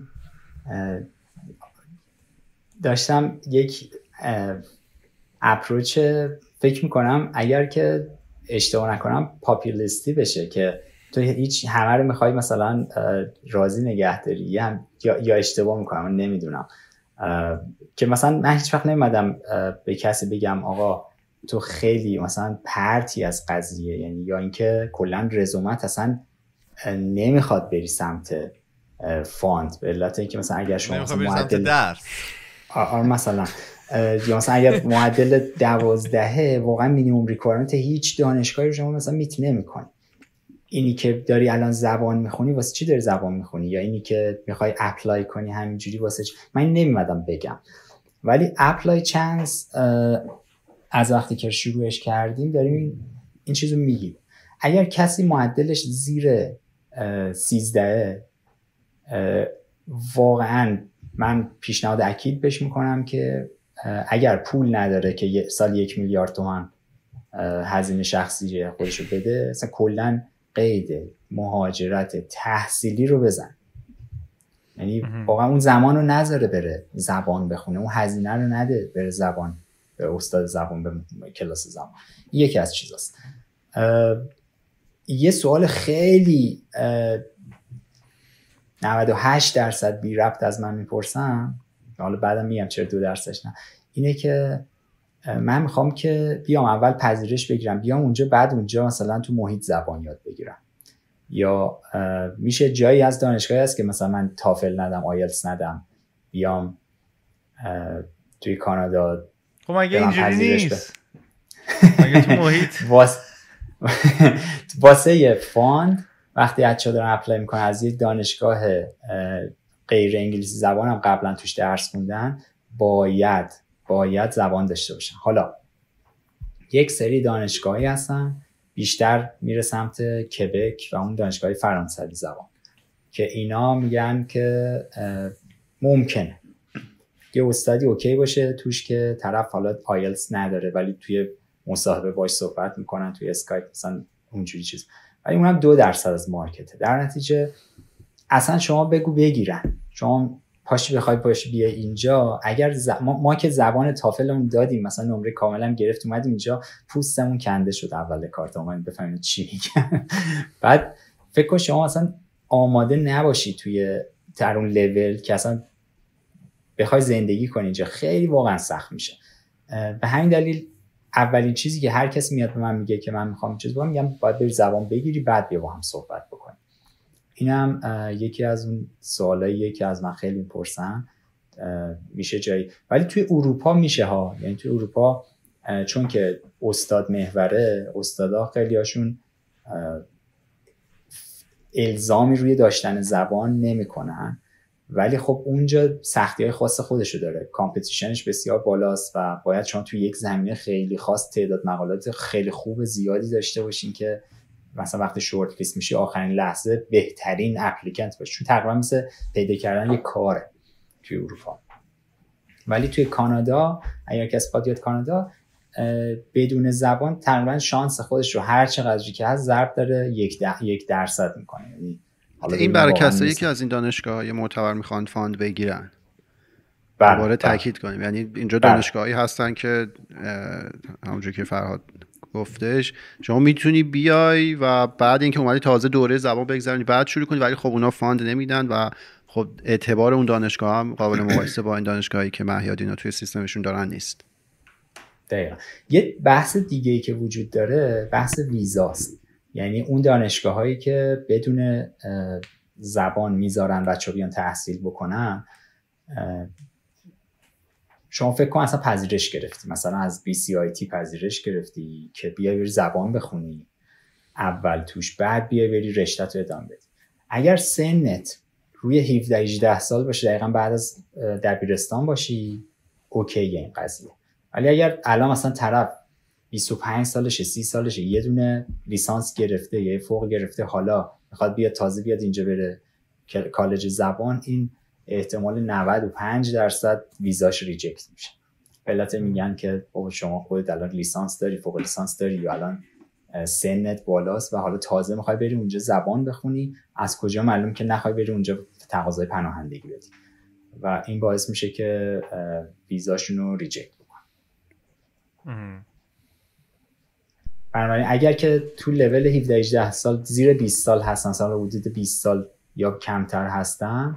داشتم یک اپروچ فکر میکنم اگر که اشتباه نکنم پاپولیستی بشه که تو هیچ همه رو میخوای مثلا راضی نگه داری یا یا اشتباه میکنم من نمیدونم، که مثلا من هیچ وقت نمیدم به کسی بگم آقا تو خیلی مثلا پرتی از قضیه، یعنی یا اینکه کلا رزومت اصلا نمیخواد بری سمت فاند به علت اینکه مثلا اگر شما مثلا معدل درس آره مثلا یا مثلا اگر معدل دوازدهه واقعا مینیمم ریکوایرمنت هیچ دانشگاهی رو شما مثلا میت نمی‌کنی. اینی که داری الان زبان میخونی واسه چی داری زبان میخونی، یا اینی که میخوای اپلای کنی همینجوری واسه چی؟ من نمی‌مدم بگم، ولی اپلای چانس از وقتی که شروعش کردیم داریم این چیزو میگیم. اگر کسی معدلش زیر سیزده واقعا من پیشنهاد اکید بهش میکنم که اگر پول نداره که سال یک میلیارد تومان هزینه شخصی خودشو بده، مثلا کلا قید مهاجرت تحصیلی رو بزن، یعنی واقعا اون زمان رو نذاره بره زبان بخونه، اون هزینه رو نده بره زبان به استاد زبان به کلاس زبان. یکی از چیزاست. یه سوال خیلی نود و هشت درصد بی ربط از من میپرسن، حالا بعدم میگم چرا دو درصدش نه، اینه که من میخوام که بیام اول پذیرش بگیرم بیام اونجا بعد اونجا مثلا تو محیط زبان یاد بگیرم، یا میشه جایی از دانشگاهی هست که مثلا من تافل ندم آیلتس ندم بیام توی کانادا. خب مگه اینجوری نیست؟ مگه تو محیط واسه فاند وقتی بچه‌ها دارن اپلای میکنن از یک دانشگاه غیر انگلیسی زبان هم قبلا توش درس خوندن باید باید زبان داشته باشن. حالا یک سری دانشگاهی هستن بیشتر میره سمت کبک و اون دانشگاه فرانسوی زبان که اینا میگن که ممکنه یه استادی اوکی باشه توش که طرف حالا آیلتس نداره ولی توی مصاحبه باش صحبت میکنن توی اسکایپ مثلا اونجوری چیز، ولی اونم دو درصد از مارکته. در نتیجه اصلا شما بگو بگیرن، شما پاشی بخوای پاشی بیا اینجا، اگر ز... ما... ما که زبان تافلمون دادیم مثلا نمره کاملا گرفت اومدیم اینجا پوستمون کنده شد اول کارت اومدیم بفهمیم چی میگن. بعد فکر کن شما اصلا آماده نباشی توی در اون لول که اصلا بخوای زندگی کنی اینجا خیلی واقعا سخت میشه. به همین دلیل اولین چیزی که هر کسی میاد به من میگه که من میخوام چیز بگم میگم باید بری زبان بگیری بعد بیا با هم صحبت بکنیم. اینم یکی از اون سوالاییه که از من خیلی میپرسن میشه جایی، ولی توی اروپا میشه ها، یعنی توی اروپا چون که استاد محوره استادا خیلی هاشون الزامی روی داشتن زبان نمیکنن، ولی خب اونجا سختی‌های خاص خودشو داره، کامپتیشنش بسیار بالاست و باید شما توی یک زمینه خیلی خاص تعداد مقالات خیلی خوب زیادی داشته باشین که مثلا وقتی شورت لیست میشی آخرین لحظه بهترین اپلیکنت باشی، چون تقریبا مثل پیدا کردن یک کاره توی اروپا. ولی توی کانادا اگر کسی بخواد بیاد کانادا بدون زبان تقریبا شانس خودش رو هر چقدری که هست ضرب داره یک, یک درصد میکنه، یعنی این برای کسایی که از این دانشگاه‌های معتبر میخوان فاند بگیرن دوباره تاکید کنیم، یعنی اینجا دانشگاهی هستن که همونجوری که فرهاد گفتش شما میتونی بیای و بعد اینکه اومدی تازه دوره زبان بگذرونی بعد شروع کنی، ولی خب اونا فاند نمیدن و خب اعتبار اون دانشگاه هم قابل مقایسه با این دانشگاهی که مهیاد اینا توی سیستمشون دارن نیست. دقیقا. یه بحث دیگه ای که وجود داره بحث ویزاست. یعنی اون دانشگاه هایی که بدون زبان میذارن بچه بیان تحصیل بکنن، شما فکر کن اصلا پذیرش گرفتی، مثلا از بی سی آی تی پذیرش گرفتی که بیای بری زبان بخونی اول توش، بعد بیای بری رشته تو ادامه بدی. اگر سنت روی هفده هجده سال باشه، دقیقا بعد از دبیرستان باشی، اوکی این قضیه. ولی اگر الان مثلا طرف بیست و پنج سالشه، سی سالشه، یه دونه لیسانس گرفته، یه فوق گرفته، حالا میخواد بیاد تازه بیاد اینجا بره کالج زبان، این احتمال نود و پنج درصد ویزاش ریجکت میشه. علت میگن که بابا شما خودت الان لیسانس داری، فوق لیسانس داری، یا الان سنت بالاست و حالا تازه میخوای بری اونجا زبان بخونی، از کجا معلوم که نخوای بری اونجا تقاضای پناهندگی بدی؟ و این باعث میشه که ویزاشون رو ریجکت بکنن. بنابراین اگر که تو لول هفده هجده سال زیر بیست سال هستن، سال حدود بیست سال یا کمتر هستن،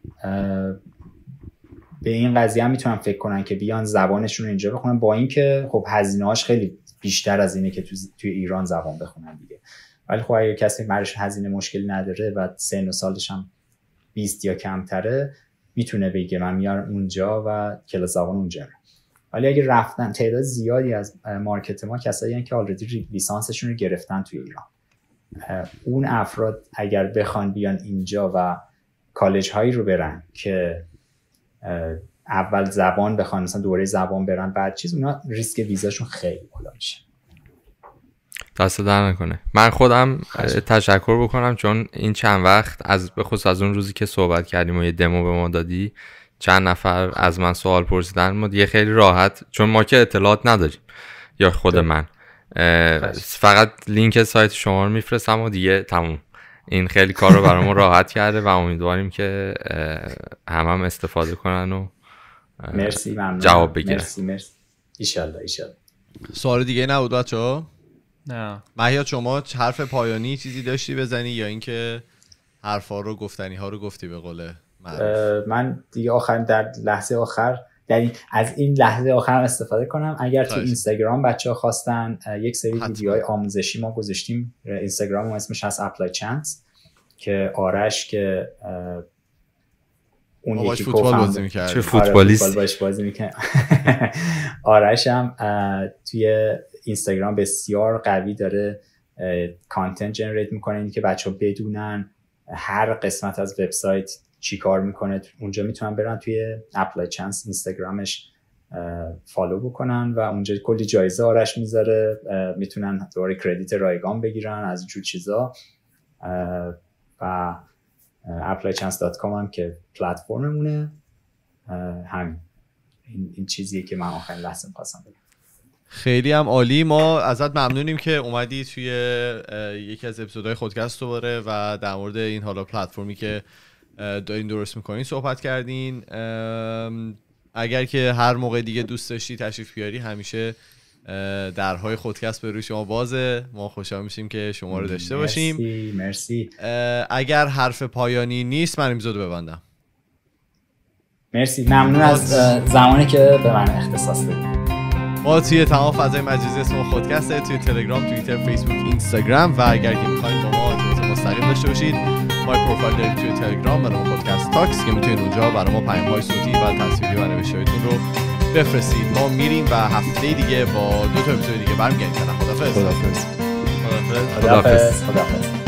به این قضیه هم میتونن فکر کنن که بیان زبانشون رو اینجا بخونن، با اینکه خب هزینه‌هاش خیلی بیشتر از اینه که تو توی ایران زبان بخونن دیگه. ولی خب اگه کسی برش هزینه مشکلی نداره و سن و سالش هم بیست یا کمتره، میتونه بگه من میارم اونجا و کلاس زبان اونجا. ولی اگه رفتن تعداد زیادی از مارکت ما کسایی هستن که آلردی لیسانسشون رو گرفتن توی ایران، اون افراد اگر بخوان بیان اینجا و کالج هایی رو برن که اول زبان بخوان، مثلا دوره زبان برن بعد چیز، اونا ریسک ویزاشون خیلی بالا میشه. دست در نکنه. من خودم تشکر بکنم چون این چند وقت از به خصوص از اون روزی که صحبت کردیم و یه دمو به ما دادی، چند نفر از من سوال پرسیدن، ما دیگه خیلی راحت، چون ما که اطلاعات نداریم یا خود من فقط لینک سایت شما رو میفرستم و دیگه تموم. این خیلی کار رو برامون راحت کرده و امیدواریم که همه هم استفاده کنن و مرسی ممنون جواب بگیرن. مرسی مرسی ایشالله ایشالله. سوال دیگه نبود بچه‌ها؟ نه. مهیاد شما حرف پایانی چیزی داشتی بزنی یا اینکه حرفا رو گفتنی ها رو گفتی به قوله معروف؟ من دیگه آخر در لحظه آخر یعنی از این لحظه آخرم استفاده کنم. اگر تو اینستاگرام بچه‌ها خواستن یک سری ویدیوهای آموزشی ما گذاشتیم، اینستاگرام اسمش هست اپلای چانس، که آرش که اون یکی فوتبال بازی می‌کرد، چه فوتبالیست باش بازی می‌کنه. آرش هم توی اینستاگرام بسیار قوی داره کانتنت جنریت می‌کنه، این که بچه‌ها بدونن هر قسمت از وبسایت چی کار میکنه. اونجا میتونن برن توی اپلای چانس اینستاگرامش فالو بکنن و اونجا کلی جایزه آرش میذاره، میتونن دوباره کردیت رایگان بگیرن از اینجور چیزا. و اپلای چانس دات کام هم که پلتفرممونه. همین این, این چیزیه که من آخرین لحظه می‌خواستم بگم. خیلی هم عالی. ما ازت ممنونیم که اومدی توی یکی از اپیزودهای خودکست دوباره و در مورد این حالا پلتفرمی که دارین درست میکنین صحبت کردین. اگر که هر موقع دیگه دوست داشتی تشریف بیاری، همیشه درهای خودکست به روی شما بازه. ما خوشحال میشیم که شما رو داشته باشیم. مرسی مرسی. اگر حرف پایانی نیست من اپیزودو ببندم. مرسی، ممنون از زمانی که به من اختصاص دادید. ما توی تمام فضای مجازی اسم خودکسته، توی تلگرام، توییتر، فیسبوک، اینستاگرام، و اگر که میخواید با ما ارتباط مستقیم داشته باشید، ما پروفایل داریم توی تلگرام به نام خودکست تاکس که میتونید اونجا برای ما پیام‌های صوتی و تصویری و نوشته‌هایتون رو بفرستید. ما میریم و هفته دیگه با دو تا اپیزود دیگه برمیگردیم. خدافظ. خدافظ. خدافظ. خدافظ.